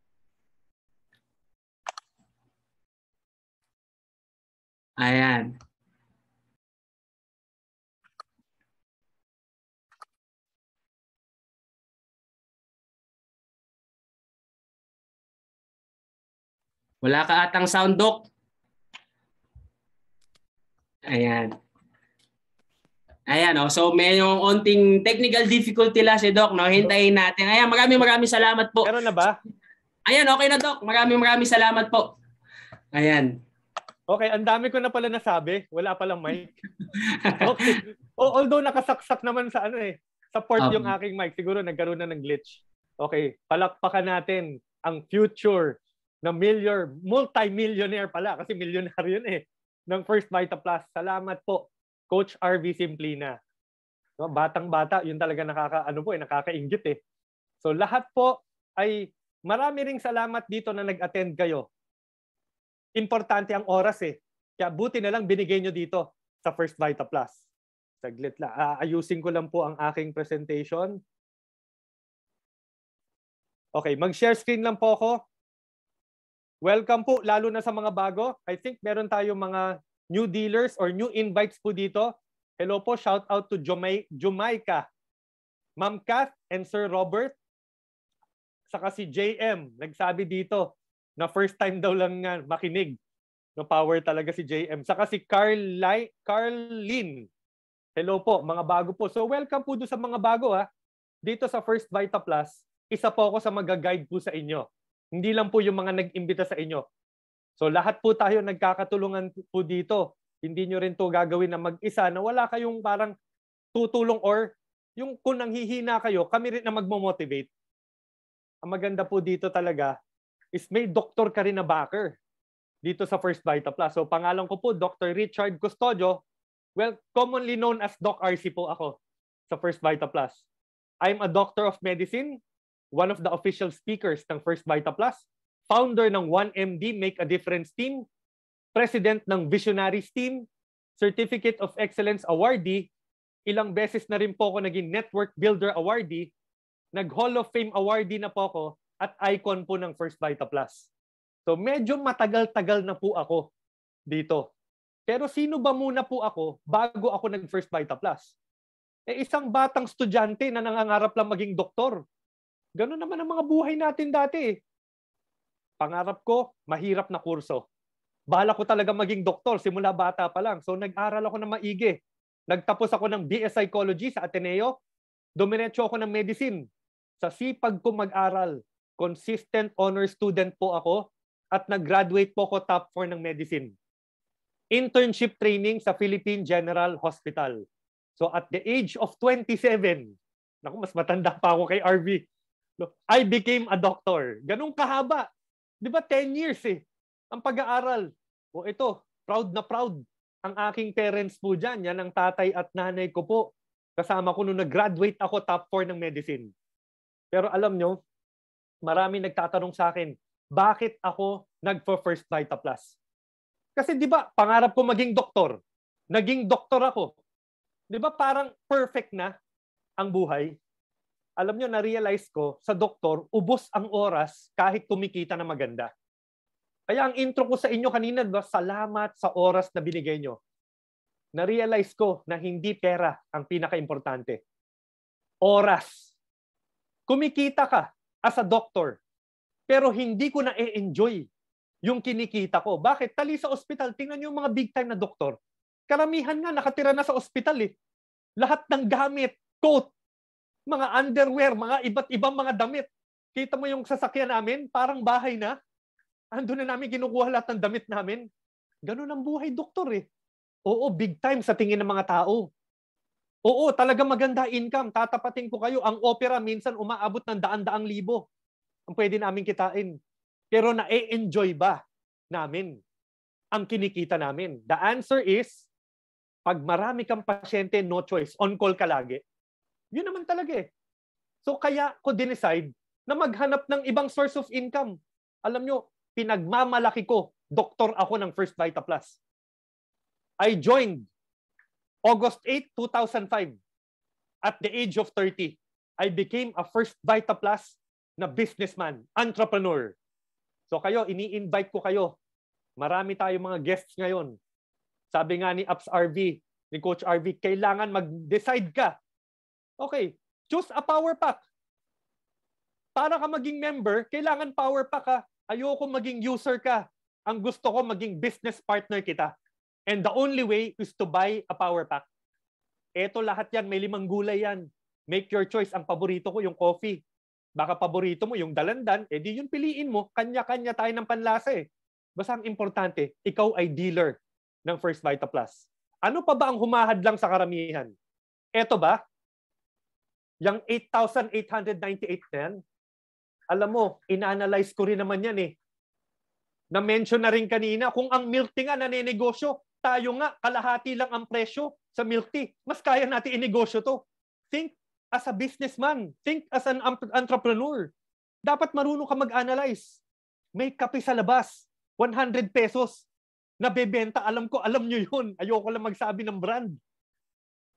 Ayan. Wala ka atang sound, Doc. Ayan. Ayan, oh. So may yung onting technical difficulty lang si Doc, no? Hintayin natin. Ayan, maraming maraming salamat po. Meron na ba? Ayan, okay na, Doc. Maraming maraming salamat po. Ayan. Okay, ang dami ko na pala nasabi. Wala palang mic. Okay. Although nakasaksak naman sa ano eh, sa port um, yung aking mic. Siguro nagkaroon na ng glitch. Okay, palakpakan natin ang future na million, multi-millionaire pala kasi milyonaryo yun eh, ng First Vita Plus. Salamat po, Coach R V Simplina. No, batang-bata, yun talaga nakaka, ano po eh, nakakainggit eh. So lahat po ay marami ring salamat dito na nag-attend kayo. Importante ang oras eh. Kaya buti na lang binigay nyo dito sa First Vita Plus. Saglit lang. Aayusin ko lang po ang aking presentation. Okay, mag-share screen lang po ako. Welcome po, lalo na sa mga bago. I think meron tayong mga new dealers or new invites po dito. Hello po, shout out to Jumay Jamaica, Ma'am Kath and Sir Robert. Saka si J M, nagsabi dito na first time daw lang nga makinig. No power talaga si J M. Saka si Carl Carlin. Hello po, mga bago po. So welcome po doon sa mga bago ha. Dito sa First Vita Plus, isa po ako sa mag-guide po sa inyo. Hindi lang po yung mga nag-imbita sa inyo. So lahat po tayo nagkakatulungan po dito. Hindi nyo rin to gagawin na mag-isa na wala kayong parang tutulong or yung kung nanghihina kayo, kami rin na magmo-motivate. Ang maganda po dito talaga is may Doctor Karina Backer dito sa First Vita Plus. So pangalan ko po, Doctor Richard Custodio. Well, commonly known as Doc R C po ako sa First Vita Plus. I'm a doctor of medicine, one of the official speakers ng First Vita Plus, founder ng one M D Make a Difference Team, president ng Visionaries Team, Certificate of Excellence awardee, ilang beses na rin po ako naging Network Builder awardee, nag-Hall of Fame awardee na po ako, at icon po ng First Vita Plus. So medyo matagal-tagal na po ako dito. Pero sino ba muna po ako bago ako nag-First Vita Plus? Eh isang batang estudyante na nangangarap lang maging doktor. Ganun naman ang mga buhay natin dati. Pangarap ko, mahirap na kurso. Bahala ko talaga maging doktor simula bata pa lang. So nag-aral ako ng maigi. Nagtapos ako ng B S Psychology sa Ateneo. Dumiretso ako ng medicine. Sa sipag ko mag-aral, consistent honor student po ako at nag-graduate po ako top four ng medicine. Internship training sa Philippine General Hospital. So at the age of twenty-seven, naku, mas matanda pa ako kay R V, I became a doctor. Ganun kahaba. Di ba ten years eh, ang pag-aaral. O ito, proud na proud ang aking parents po dyan. Yan ang tatay at nanay ko po. Kasama ko nung nag-graduate ako top four ng medicine. Pero alam nyo, marami nagtatanong sa akin, bakit ako nag-First Vita Plus? Kasi di ba, pangarap ko maging doktor. Naging doktor ako. Di ba parang perfect na ang buhay? Alam nyo, na-realize ko, sa doktor, ubos ang oras kahit kumikita na maganda. Kaya ang intro ko sa inyo kanina, diba, salamat sa oras na binigay nyo. Na-realize ko na hindi pera ang pinaka-importante. Oras. Kumikita ka as a doctor, pero hindi ko na-enjoy yung kinikita ko. Bakit? Tali sa ospital, tingnan nyo yung mga big time na doktor. Karamihan nga nakatira na sa ospital eh. Lahat ng gamit, coat, mga underwear, mga iba't ibang mga damit. Kita mo yung sasakyan namin, parang bahay na. Ando na namin kinukuha lahat ng damit namin. Ganun ang buhay, doktor eh. Oo, big time sa tingin ng mga tao. Oo, talaga maganda income. Tatapatin ko kayo. Ang opera minsan umaabot ng daan-daang libo. Ang pwede namin kitain. Pero na-enjoy ba namin ang kinikita namin? The answer is, pag marami kang pasyente, no choice. On call ka lagi. Yun naman talaga eh. So kaya ko dinecide na maghanap ng ibang source of income. Alam nyo, pinagmamalaki ko, doktor ako ng First Vita Plus. I joined August eighth, two thousand five. At the age of thirty, I became a First Vita Plus na businessman, entrepreneur. So kayo, ini-invite ko kayo. Marami tayong mga guests ngayon. Sabi nga ni Ups R V, ni Coach R V, kailangan mag-decide ka. Okay, choose a power pack. Para ka maging member, kailangan power pack ka. Ayoko maging user ka. Ang gusto ko maging business partner kita. And the only way is to buy a power pack. Eto lahat yan, may limang gulay yan. Make your choice. Ang paborito ko yung coffee. Baka paborito mo yung dalandan, eh di yun piliin mo. Kanya-kanya tayo ng panlasa eh. Basta ang importante, ikaw ay dealer ng First Vita Plus. Ano pa ba ang humahad lang sa karamihan? Eto ba? Yung eight thousand eight hundred ninety-eight na yan, alam mo, ina-analyze ko rin naman yan eh. Na-mention na rin kanina, kung ang milk tea nga naninegosyo, tayo nga, kalahati lang ang presyo sa milk tea. Mas kaya natin inegosyo to. Think as a businessman. Think as an entrepreneur. Dapat marunong ka mag-analyze. May kape sa labas, one hundred pesos, nabebenta. Alam ko, alam nyo yun. Ayoko lang magsabi ng brand.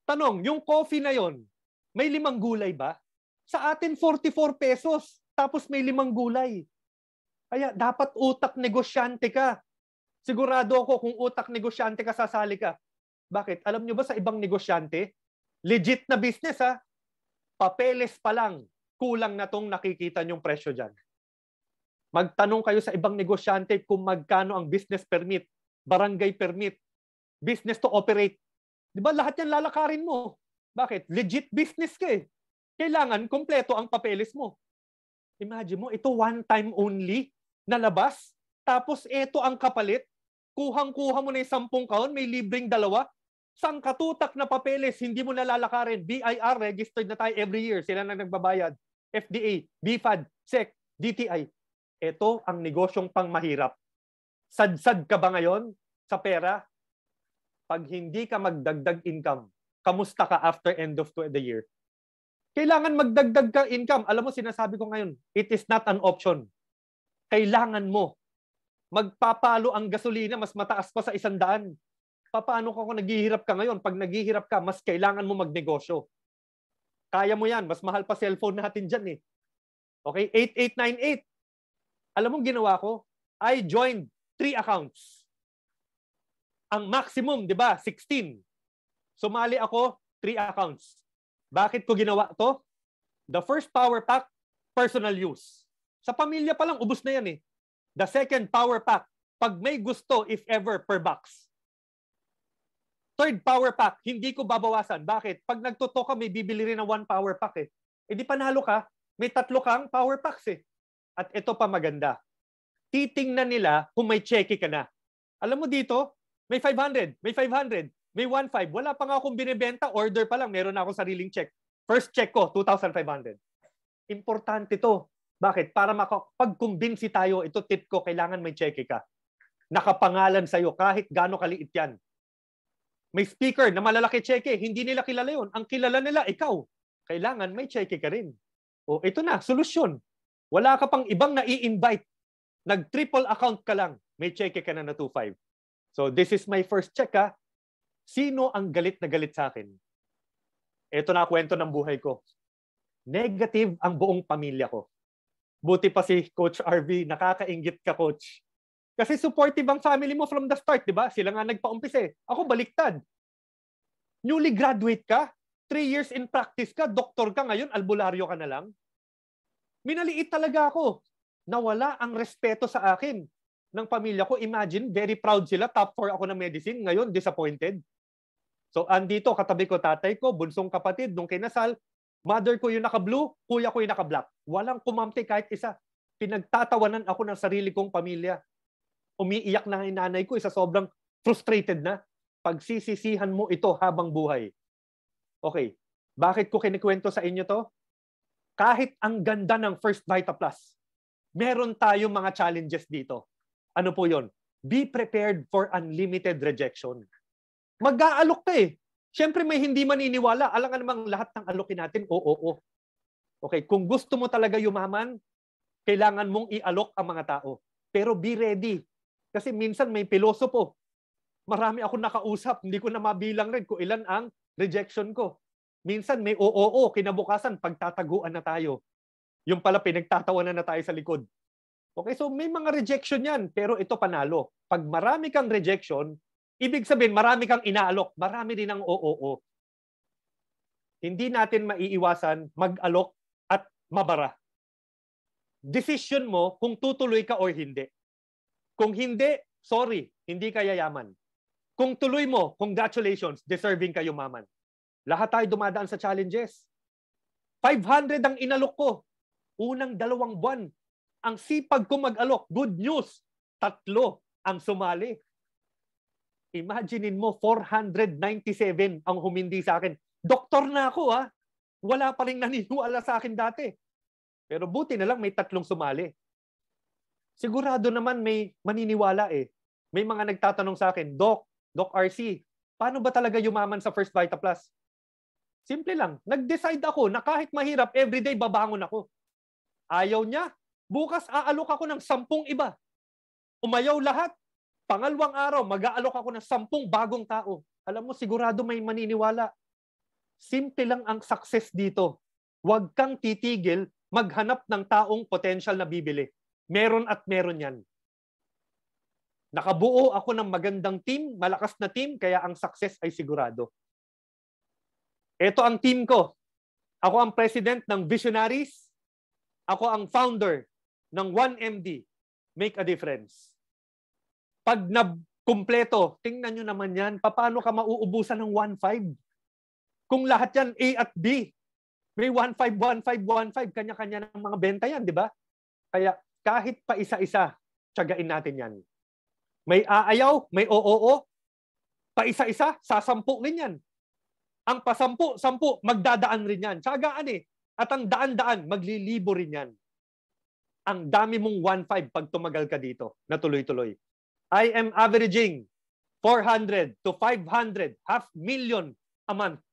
Tanong, yung coffee na yon, may limang gulay ba? Sa atin, forty-four pesos. Tapos may limang gulay. Kaya dapat utak negosyante ka. Sigurado ako kung utak negosyante ka, sasali ka. Bakit? Alam nyo ba sa ibang negosyante, legit na business ha, papeles pa lang, kulang na tong nakikita nyong presyo dyan. Magtanong kayo sa ibang negosyante kung magkano ang business permit, barangay permit, business to operate. Di ba lahat yan lalakarin mo? Bakit? Legit business ka eh. Kailangan kompleto ang papeles mo. Imagine mo, ito one time only na labas, tapos ito ang kapalit, kuhang-kuha mo na yung sampung kahon, may libreng dalawa, sang katutak na papeles, hindi mo nalalakarin. B I R, registered na tayo every year. Sila na nagbabayad. F D A, B F A D, S E C, D T I. Ito ang negosyong pangmahirap. Sad-sad ka ba ngayon sa pera? Pag hindi ka magdagdag income, kamusta ka after end of the year? Kailangan magdagdag ka income. Alam mo, sinasabi ko ngayon, it is not an option. Kailangan mo. Magpapalo ang gasolina, mas mataas pa sa isang daan. Paano ka kung naghihirap ka ngayon? Pag naghihirap ka, mas kailangan mo magnegosyo. Kaya mo yan. Mas mahal pa cellphone natin dyan eh. Okay? eight eight nine eight. Alam mo ginawa ko? I joined three accounts. Ang maximum, di ba? sixteen. Sumali ako, three accounts. Bakit ko ginawa to? The first power pack, personal use. Sa pamilya pa lang, ubus na yan eh. The second power pack, pag may gusto, if ever, per box. Third power pack, hindi ko babawasan. Bakit? Pag nagtuto ka, may bibili rin ng one power pack eh. E di panalo ka, may tatlo kang power packs eh. At ito pa maganda. Titingnan nila kung may cheque ka na. Alam mo dito, may five hundred, may five hundred, may one five. Wala pa nga akong binibenta, order pa lang, meron na akong sariling check. First check ko, two thousand five hundred. Importante to. Bakit? Para makapag-convince tayo, ito tip ko, kailangan may cheque ka. Nakapangalan sa'yo, kahit gaano kaliit yan. May speaker na malalaki cheque, hindi nila kilala yun. Ang kilala nila, ikaw. Kailangan may cheque ka rin. O, ito na, solusyon. Wala ka pang ibang na-i-invite. Nag-triple account ka lang, may cheque ka na na two five. So, this is my first check ha. Sino ang galit na galit sa akin? Ito na kwento ng buhay ko. Negative ang buong pamilya ko. Buti pa si Coach R V, nakakainggit ka, Coach. Kasi supportive ang family mo from the start, di ba? Sila nga nagpa-umpisa eh. Ako baliktad. Newly graduate ka, three years in practice ka, doktor ka ngayon, albularyo ka na lang. Minaliit talaga ako. Nawala ang respeto sa akin ng pamilya ko. Imagine, very proud sila. Top four ako ng medicine. Ngayon, disappointed. So, andito, katabi ko tatay ko, bunsong kapatid, nung kinasal, mother ko yung naka-blue, kuya ko yung naka-black. Walang kumamti kahit isa. Pinagtatawanan ako ng sarili kong pamilya. Umiiyak na yung nanay ko, isa sobrang frustrated na. Pagsisisihan mo ito habang buhay. Okay, bakit ko kinikwento sa inyo to? Kahit ang ganda ng First Vita Plus, meron tayong mga challenges dito. Ano po yon? Be prepared for unlimited rejection. Mag-aalok ka eh. Siyempre may hindi maniniwala. Alam nga namang lahat ng alokin natin, oo, oo. Okay, kung gusto mo talaga yumaman, kailangan mong i-alok ang mga tao. Pero be ready. Kasi minsan may pilosopo. Marami akong nakausap, hindi ko na mabilang rin kung ilan ang rejection ko. Minsan may oo, oo, kinabukasan, pagtataguan na tayo. Yung pala pinagtatawanan na tayo sa likod. Okay, so may mga rejection yan, pero ito panalo. Pag marami kang rejection, ibig sabihin, marami kang inaalok. Marami din ang oo, oo. Hindi natin maiiwasan mag-alok at mabara. Decision mo kung tutuloy ka o hindi. Kung hindi, sorry, hindi ka yayaman. Kung tuloy mo, congratulations, deserving ka yumaman. Lahat tayo dumadaan sa challenges. five hundred ang inalok ko. Unang dalawang buwan. Ang sipag ko mag-alok. Good news. Tatlo ang sumali. Imaginein mo, four hundred ninety-seven ang humindi sa akin. Doktor na ako ha. Wala pa rin naniniwala sa akin dati. Pero buti na lang may tatlong sumali. Sigurado naman may maniniwala eh. May mga nagtatanong sa akin, Doc, Doc R C, paano ba talaga yumaman sa First Vita Plus? Simple lang. Nag-decide ako na kahit mahirap, everyday babangon ako. Ayaw niya. Bukas aalok ako ng sampung iba. Umayaw lahat. Pangalawang araw, mag-aalok ako ng sampung bagong tao. Alam mo, sigurado may maniniwala. Simple lang ang success dito. Huwag kang titigil maghanap ng taong potential na bibili. Meron at meron yan. Nakabuo ako ng magandang team, malakas na team, kaya ang success ay sigurado. Ito ang team ko. Ako ang president ng Visionaries. Ako ang founder ng one M D. Make a difference. Pag na-kumpleto, tingnan nyo naman yan, paano ka mauubusan ng one five? Kung lahat yan A at B, may one five, one five, one five, kanya-kanya ng mga benta yan, di ba? Kaya kahit pa isa-isa, tiyagain natin yan. May aayaw, may oo-oo, pa isa-isa, sasampu rin yan. Ang pasampu, sampu, magdadaan rin yan. Tiyagaan eh. At ang daan-daan, maglilibo rin yan. Ang dami mong one five pag tumagal ka dito, na tuloy-tuloy. I am averaging four hundred to five hundred, half million a month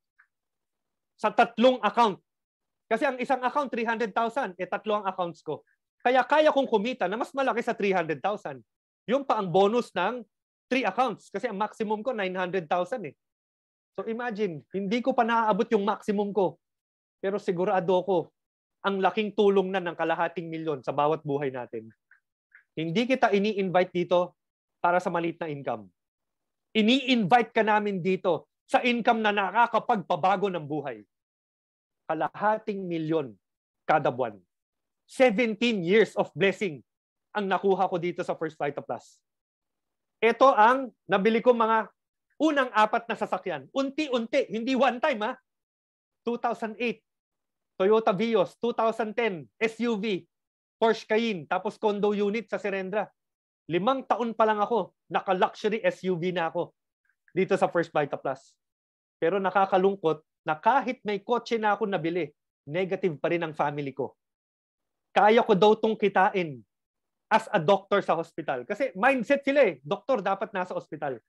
sa tatlong account. Kasi ang isang account, three hundred thousand, eh tatlo ang accounts ko. Kaya kaya kong kumita na mas malaki sa three hundred thousand. Yung pa ang bonus ng three accounts. Kasi ang maximum ko, nine hundred thousand eh. So imagine, hindi ko pa naaabot yung maximum ko. Pero sigurado ko, ang laking tulong na ng kalahating milyon sa bawat buhay natin. Hindi kita ini-invite dito para sa maliit na income. Ini-invite ka namin dito sa income na nakakapagpabago ng buhay. Kalahating milyon kada buwan. seventeen years of blessing ang nakuha ko dito sa First Vita Plus. Ito ang nabili ko mga unang apat na sasakyan. Unti-unti, hindi one time ha. two thousand eight, Toyota Vios, two thousand ten, S U V, Porsche Cayenne, tapos condo unit sa Serendra. Limang taon pa lang ako, naka-luxury S U V na ako dito sa First Vita Plus. Pero nakakalungkot na kahit may kotse na ako nabili, negative pa rin ang family ko. Kaya ko daw tong kitain as a doctor sa hospital. Kasi mindset sila eh, doktor dapat nasa hospital.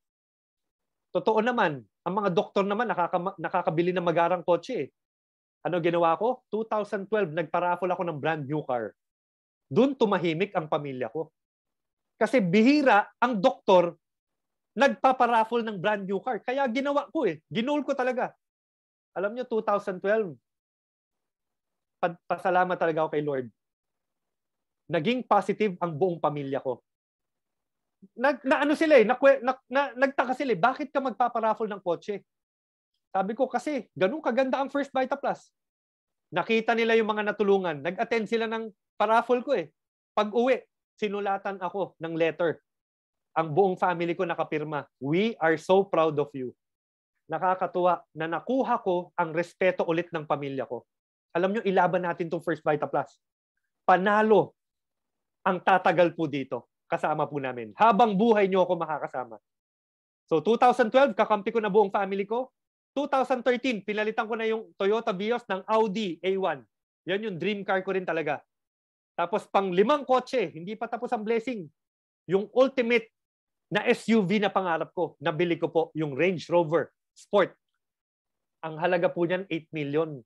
Totoo naman, ang mga doktor naman nakaka- nakakabili ng magarang kotse eh. Ano ginawa ko? two thousand twelve, nagparaffle ako ng brand new car. Doon tumahimik ang pamilya ko. Kasi bihira ang doktor nagpaparaffle ng brand new car. Kaya ginawa ko eh. Ginul ko talaga. Alam nyo, two thousand twelve, pasalamat talaga ako kay Lord. Naging positive ang buong pamilya ko. Nag, na ano sila eh, na, na, na, nagtaka sila eh, bakit ka magpaparaffle ng kotse? Sabi ko kasi, ganun kaganda ang First Vita Plus. Nakita nila yung mga natulungan. Nag-attend sila ng paraffle ko eh. Pag uwi, sinulatan ako ng letter. Ang buong family ko nakapirma. We are so proud of you. Nakakatuwa na nakuha ko ang respeto ulit ng pamilya ko. Alam nyo, ilaban natin itong First Vita Plus. Panalo ang tatagal po dito. Kasama po namin. Habang buhay nyo ako makakasama. So two thousand twelve, kakampi ko na buong family ko. two thousand thirteen, pinalitan ko na yung Toyota Vios ng Audi A one. Yan yung dream car ko rin talaga. Tapos pang limang kotse, hindi pa tapos ang blessing. Yung ultimate na S U V na pangarap ko, nabili ko po yung Range Rover Sport. Ang halaga po niyan, eight million.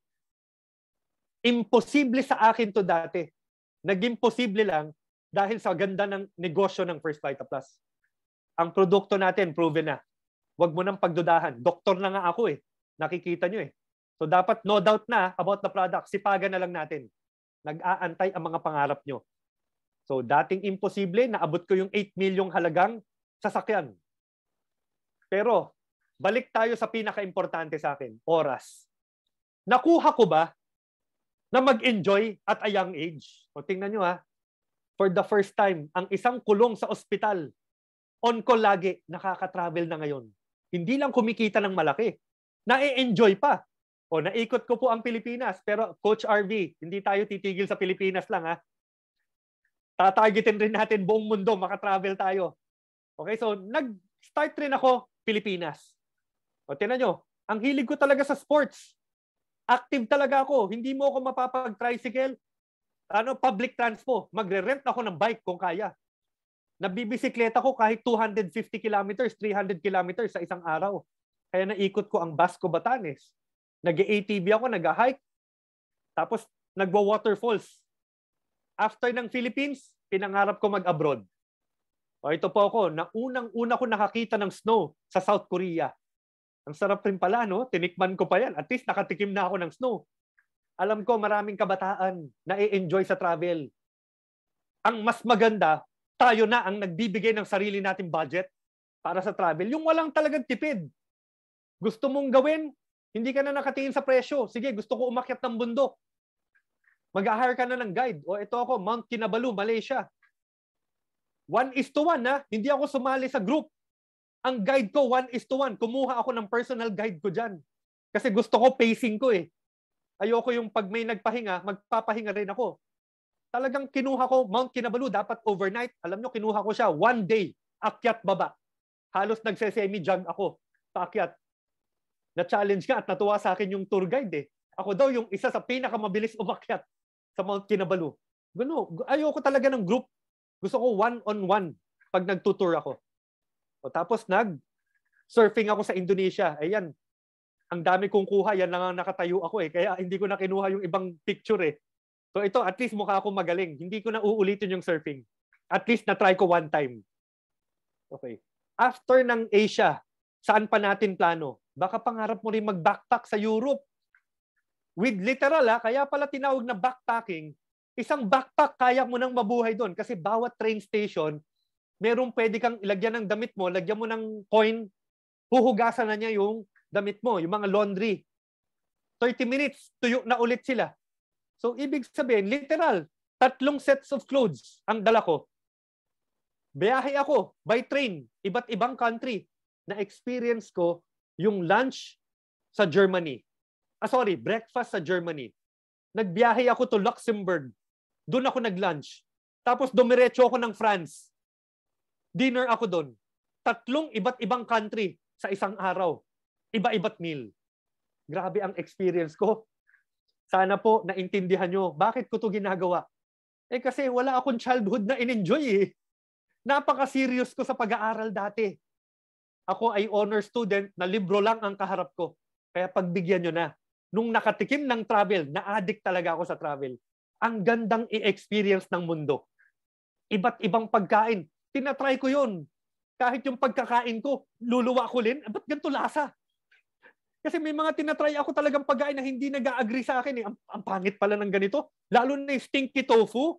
Imposible sa akin to dati. Naging posible lang dahil sa ganda ng negosyo ng First Vita Plus. Ang produkto natin, proven na. Huwag mo nang pagdudahan. Doktor na nga ako eh. Nakikita nyo eh. So dapat no doubt na about the product. Sipagan na lang natin. Nag-aantay ang mga pangarap nyo. So dating imposible, naabot ko yung eight million halagang sasakyan. Pero balik tayo sa pinaka-importante sa akin, oras. Nakuha ko ba na mag-enjoy at a young age? O tingnan nyo ha. For the first time, ang isang kulong sa ospital, on call lagi, nakaka-travel na ngayon. Hindi lang kumikita ng malaki. Na-enjoy pa. O naikot ko po ang Pilipinas. Pero Coach R V, hindi tayo titigil sa Pilipinas lang ha. Tatargetin rin natin buong mundo, makatravel tayo. Okay, so nag-start rin ako Pilipinas. O tingnan nyo, ang hilig ko talaga sa sports. Active talaga ako. Hindi mo ako mapapag-tricycle, ano, public transpo. Magre-rent ako ng bike kung kaya. Nabibisikleta ko kahit two hundred fifty kilometers, three hundred kilometers sa isang araw. Kaya naikot ko ang Basco Batanes. Nag-A T V ako, nag-hike. Tapos nagwa-waterfalls. After ng Philippines, pinangarap ko mag-abroad. O ito po ako, na unang-una ko nakakita ng snow sa South Korea. Ang sarap rin pala, no? Tinikman ko pa yan. At least nakatikim na ako ng snow. Alam ko maraming kabataan na i-enjoy sa travel. Ang mas maganda, tayo na ang nagbibigay ng sarili nating budget para sa travel. Yung walang talagang tipid. Gusto mong gawin, hindi ka na nakatingin sa presyo. Sige, gusto ko umakyat ng bundok. Mag-hire ka na ng guide. O ito ako, Mount Kinabalu, Malaysia. One is to one, ha? Hindi ako sumali sa group. Ang guide ko, one is to one. Kumuha ako ng personal guide ko dyan. Kasi gusto ko pacing ko eh. Ayoko yung pag may nagpahinga, magpapahinga rin ako. Talagang kinuha ko, Mount Kinabalu, dapat overnight. Alam nyo, kinuha ko siya, one day, akyat baba. Halos nagse-semi-jog ako, paakyat. Na-challenge nga at natuwa sa akin yung tour guide eh. Ako daw yung isa sa pinakamabilis umakyat sa Mount Kinabalu. Gano, ayoko talaga ng group. Gusto ko one-on-one pag nagtutour ako. O tapos nag-surfing ako sa Indonesia. Ayan, ang dami kong kuha. Yan lang ang nakatayo ako eh. Kaya hindi ko na kinuha yung ibang picture eh. So ito, at least mukha akong magaling. Hindi ko na uulitin yung surfing. At least na-try ko one time. Okay. After ng Asia, saan pa natin plano? Baka pangarap mo rin mag-backpack sa Europe. With literal ha, kaya pala tinawag na backpacking, isang backpack kaya mo nang mabuhay doon kasi bawat train station, merong pwede kang ilagyan ng damit mo, lagyan mo ng coin, huhugasan na niya yung damit mo, yung mga laundry. thirty minutes, tuyo na ulit sila. So ibig sabihin, literal, tatlong sets of clothes ang dala ko. Biyahe ako by train, iba't ibang country. Na-experience ko yung lunch sa Germany. Ah, sorry, breakfast sa Germany. Nagbiyahe ako to Luxembourg. Doon ako nag-lunch. Tapos dumiretso ako ng France. Dinner ako doon. Tatlong iba't ibang country sa isang araw. Iba-iba't meal. Grabe ang experience ko. Sana po naintindihan nyo. Bakit ko to ginagawa? Eh kasi wala akong childhood na in-enjoy eh. Napaka-serious ko sa pag-aaral dati. Ako ay honor student na libro lang ang kaharap ko. Kaya pagbigyan nyo na. Nung nakatikim ng travel, na-addict talaga ako sa travel. Ang gandang i-experience ng mundo. Iba't ibang pagkain. Tinatry ko yun. Kahit yung pagkakain ko, luluwa ko rin. Ba't ganito lasa? Kasi may mga tinatry ako talagang pagkain na hindi nag-agree sa akin. Eh. Ang, ang pangit pala ng ganito. Lalo na yung stinky tofu.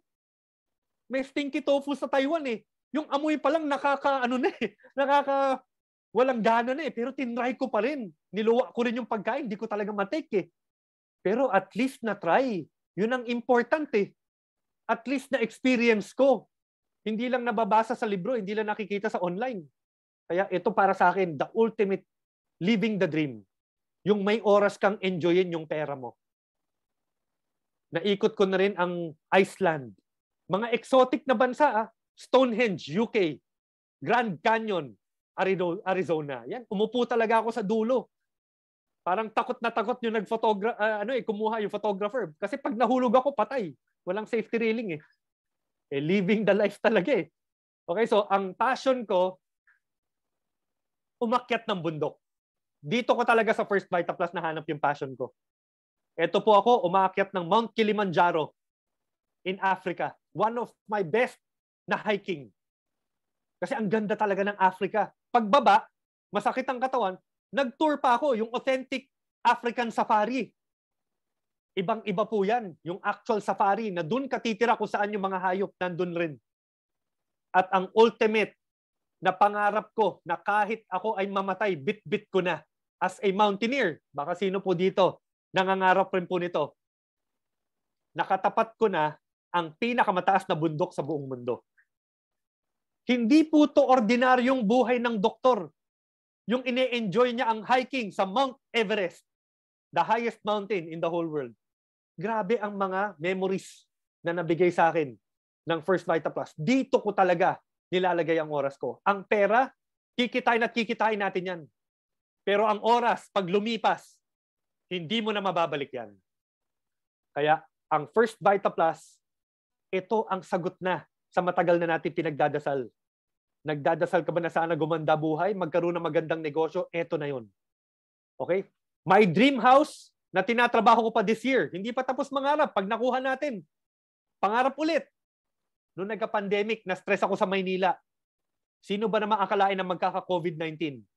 May stinky tofu sa Taiwan eh. Yung amoy pa lang nakaka, ano na eh. Nakaka... Walang gana na eh, pero tinry ko pa rin. Niluwa ko rin yung pagkain, hindi ko talaga matake eh. Pero at least na-try. Yun ang important eh. At least na-experience ko. Hindi lang nababasa sa libro, hindi lang nakikita sa online. Kaya ito para sa akin, the ultimate living the dream. Yung may oras kang enjoyin yung pera mo. Naikot ko na rin ang Iceland. Mga exotic na bansa, ah. Stonehenge, U K. Grand Canyon, Arizona. Yan, umupo talaga ako sa dulo. Parang takot na takot yung nag-photograph, uh, ano eh, kumuha yung photographer. Kasi pag nahulog ako, patay. Walang safety railing eh. Eh, living the life talaga eh. Okay, so ang passion ko, umakyat ng bundok. Dito ko talaga sa First Vita Plus nahanap yung passion ko. Ito po ako, umakyat ng Mount Kilimanjaro in Africa. One of my best na hiking. Kasi ang ganda talaga ng Africa. Pagbaba, masakit ang katawan, nag-tour pa ako, yung authentic African safari. Ibang-iba po yan, yung actual safari, na dun katitira kung saan yung mga hayop, nandun rin. At ang ultimate na pangarap ko, na kahit ako ay mamatay, bit-bit ko na, as a mountaineer, baka sino po dito, nangangarap rin po nito, nakatapat ko na ang pinakamataas na bundok sa buong mundo. Hindi po to ordinaryong buhay ng doktor. Yung ine-enjoy niya ang hiking sa Mount Everest, the highest mountain in the whole world. Grabe ang mga memories na nabigay sa akin ng First Vita Plus. Dito ko talaga nilalagay ang oras ko. Ang pera, kikitain at kikitain natin yan. Pero ang oras, pag lumipas, hindi mo na mababalik yan. Kaya ang First Vita Plus, ito ang sagot na sa matagal na natin pinagdadasal. Nagdadasal ka ba na sana gumanda buhay, magkaroon ng magandang negosyo? Ito na yun. Okay? My dream house na tinatrabaho ko pa this year, hindi pa tapos mangarap. Pag nakuha natin, pangarap ulit. Noong nagka-pandemic, na-stress ako sa Maynila. Sino ba naman akalain na magkaka-COVID nineteen?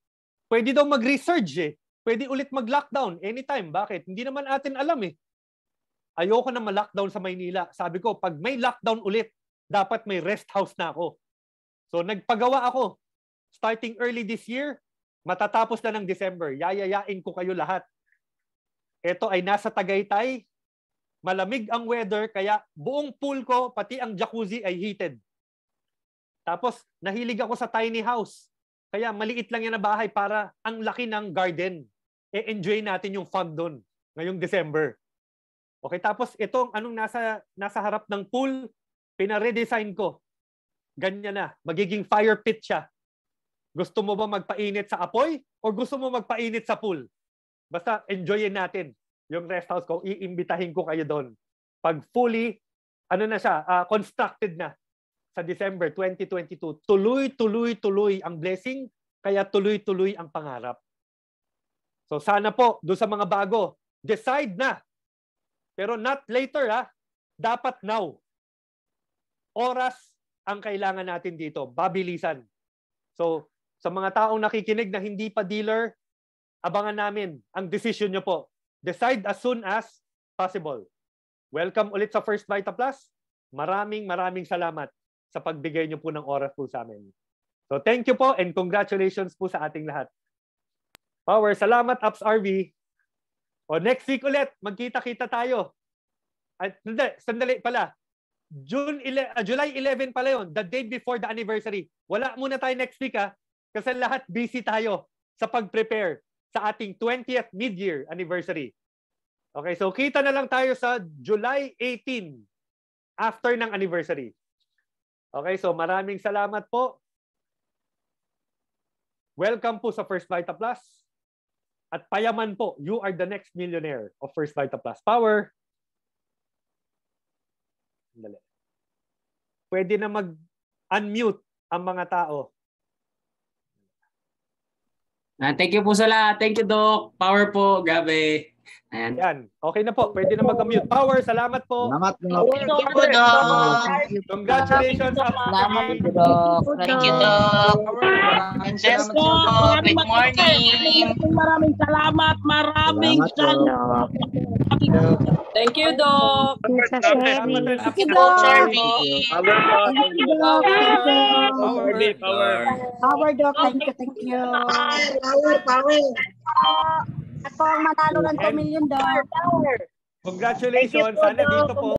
pwede daw mag-resurge eh. Pwede ulit mag-lockdown anytime. Bakit? Hindi naman atin alam eh. Ayoko na ma-lockdown sa Maynila. Sabi ko, pag may lockdown ulit, dapat may rest house na ako. So nagpagawa ako. Starting early this year, matatapos na ng December. Yayayain ko kayo lahat. Ito ay nasa Tagaytay. Malamig ang weather, kaya buong pool ko, pati ang jacuzzi ay heated. Tapos, nahilig ako sa tiny house. Kaya maliit lang yan na bahay para ang laki ng garden. E-enjoy natin yung fun doon ngayong December. Okay, tapos itong anong nasa, nasa harap ng pool, pina-redesign ko. Ganyan na. Magiging fire pit siya. Gusto mo ba magpainit sa apoy o gusto mo magpainit sa pool? Basta enjoyin natin yung rest house ko. Iimbitahin ko kayo doon. Pag fully, ano na siya, uh, constructed na sa December twenty twenty-two. Tuloy, tuloy, tuloy ang blessing, kaya tuloy, tuloy ang pangarap. So sana po, doon sa mga bago, decide na. Pero not later ha. Dapat now. Oras ang kailangan natin dito. Babilisan. So, sa mga taong nakikinig na hindi pa dealer, abangan namin ang decision nyo po. Decide as soon as possible. Welcome ulit sa First Vita Plus. Maraming maraming salamat sa pagbigay nyo po ng oras po sa amin. So thank you po and congratulations po sa ating lahat. Power, salamat Ups R V. O next week ulit, magkita-kita tayo. At hindi, sandali pala. June ele- uh, July eleventh pala yun, the day before the anniversary. Wala muna tayo next week ha, kasi lahat busy tayo sa pag-prepare sa ating twentieth mid-year anniversary. Okay, so kita na lang tayo sa July eighteenth after ng anniversary. Okay, so maraming salamat po. Welcome po sa First Vita Plus. At payaman po, you are the next millionaire of First Vita Plus. Power! Pwede na mag-unmute ang mga tao. Uh, thank you po sa lahat. Thank you, Doc. Power po. Grabe. Ayan. Yan. Okay na po. Pwede na mag-unmute. Power, salamat po. Salamat po. Thank you po, Doc. Congratulations. Salamat po, Doc. Thank you, Doc. Yes, Doc. Good morning. Maraming salamat. Maraming salamat. Thank you, Doc. Thank you, Doc. Power po. Thank you, Doc. Thank you. Power. Power. Power, Doc. Thank you, thank you. Power, power. Ako ang manalo ng two million, Doc. Congratulations. Sana dito po.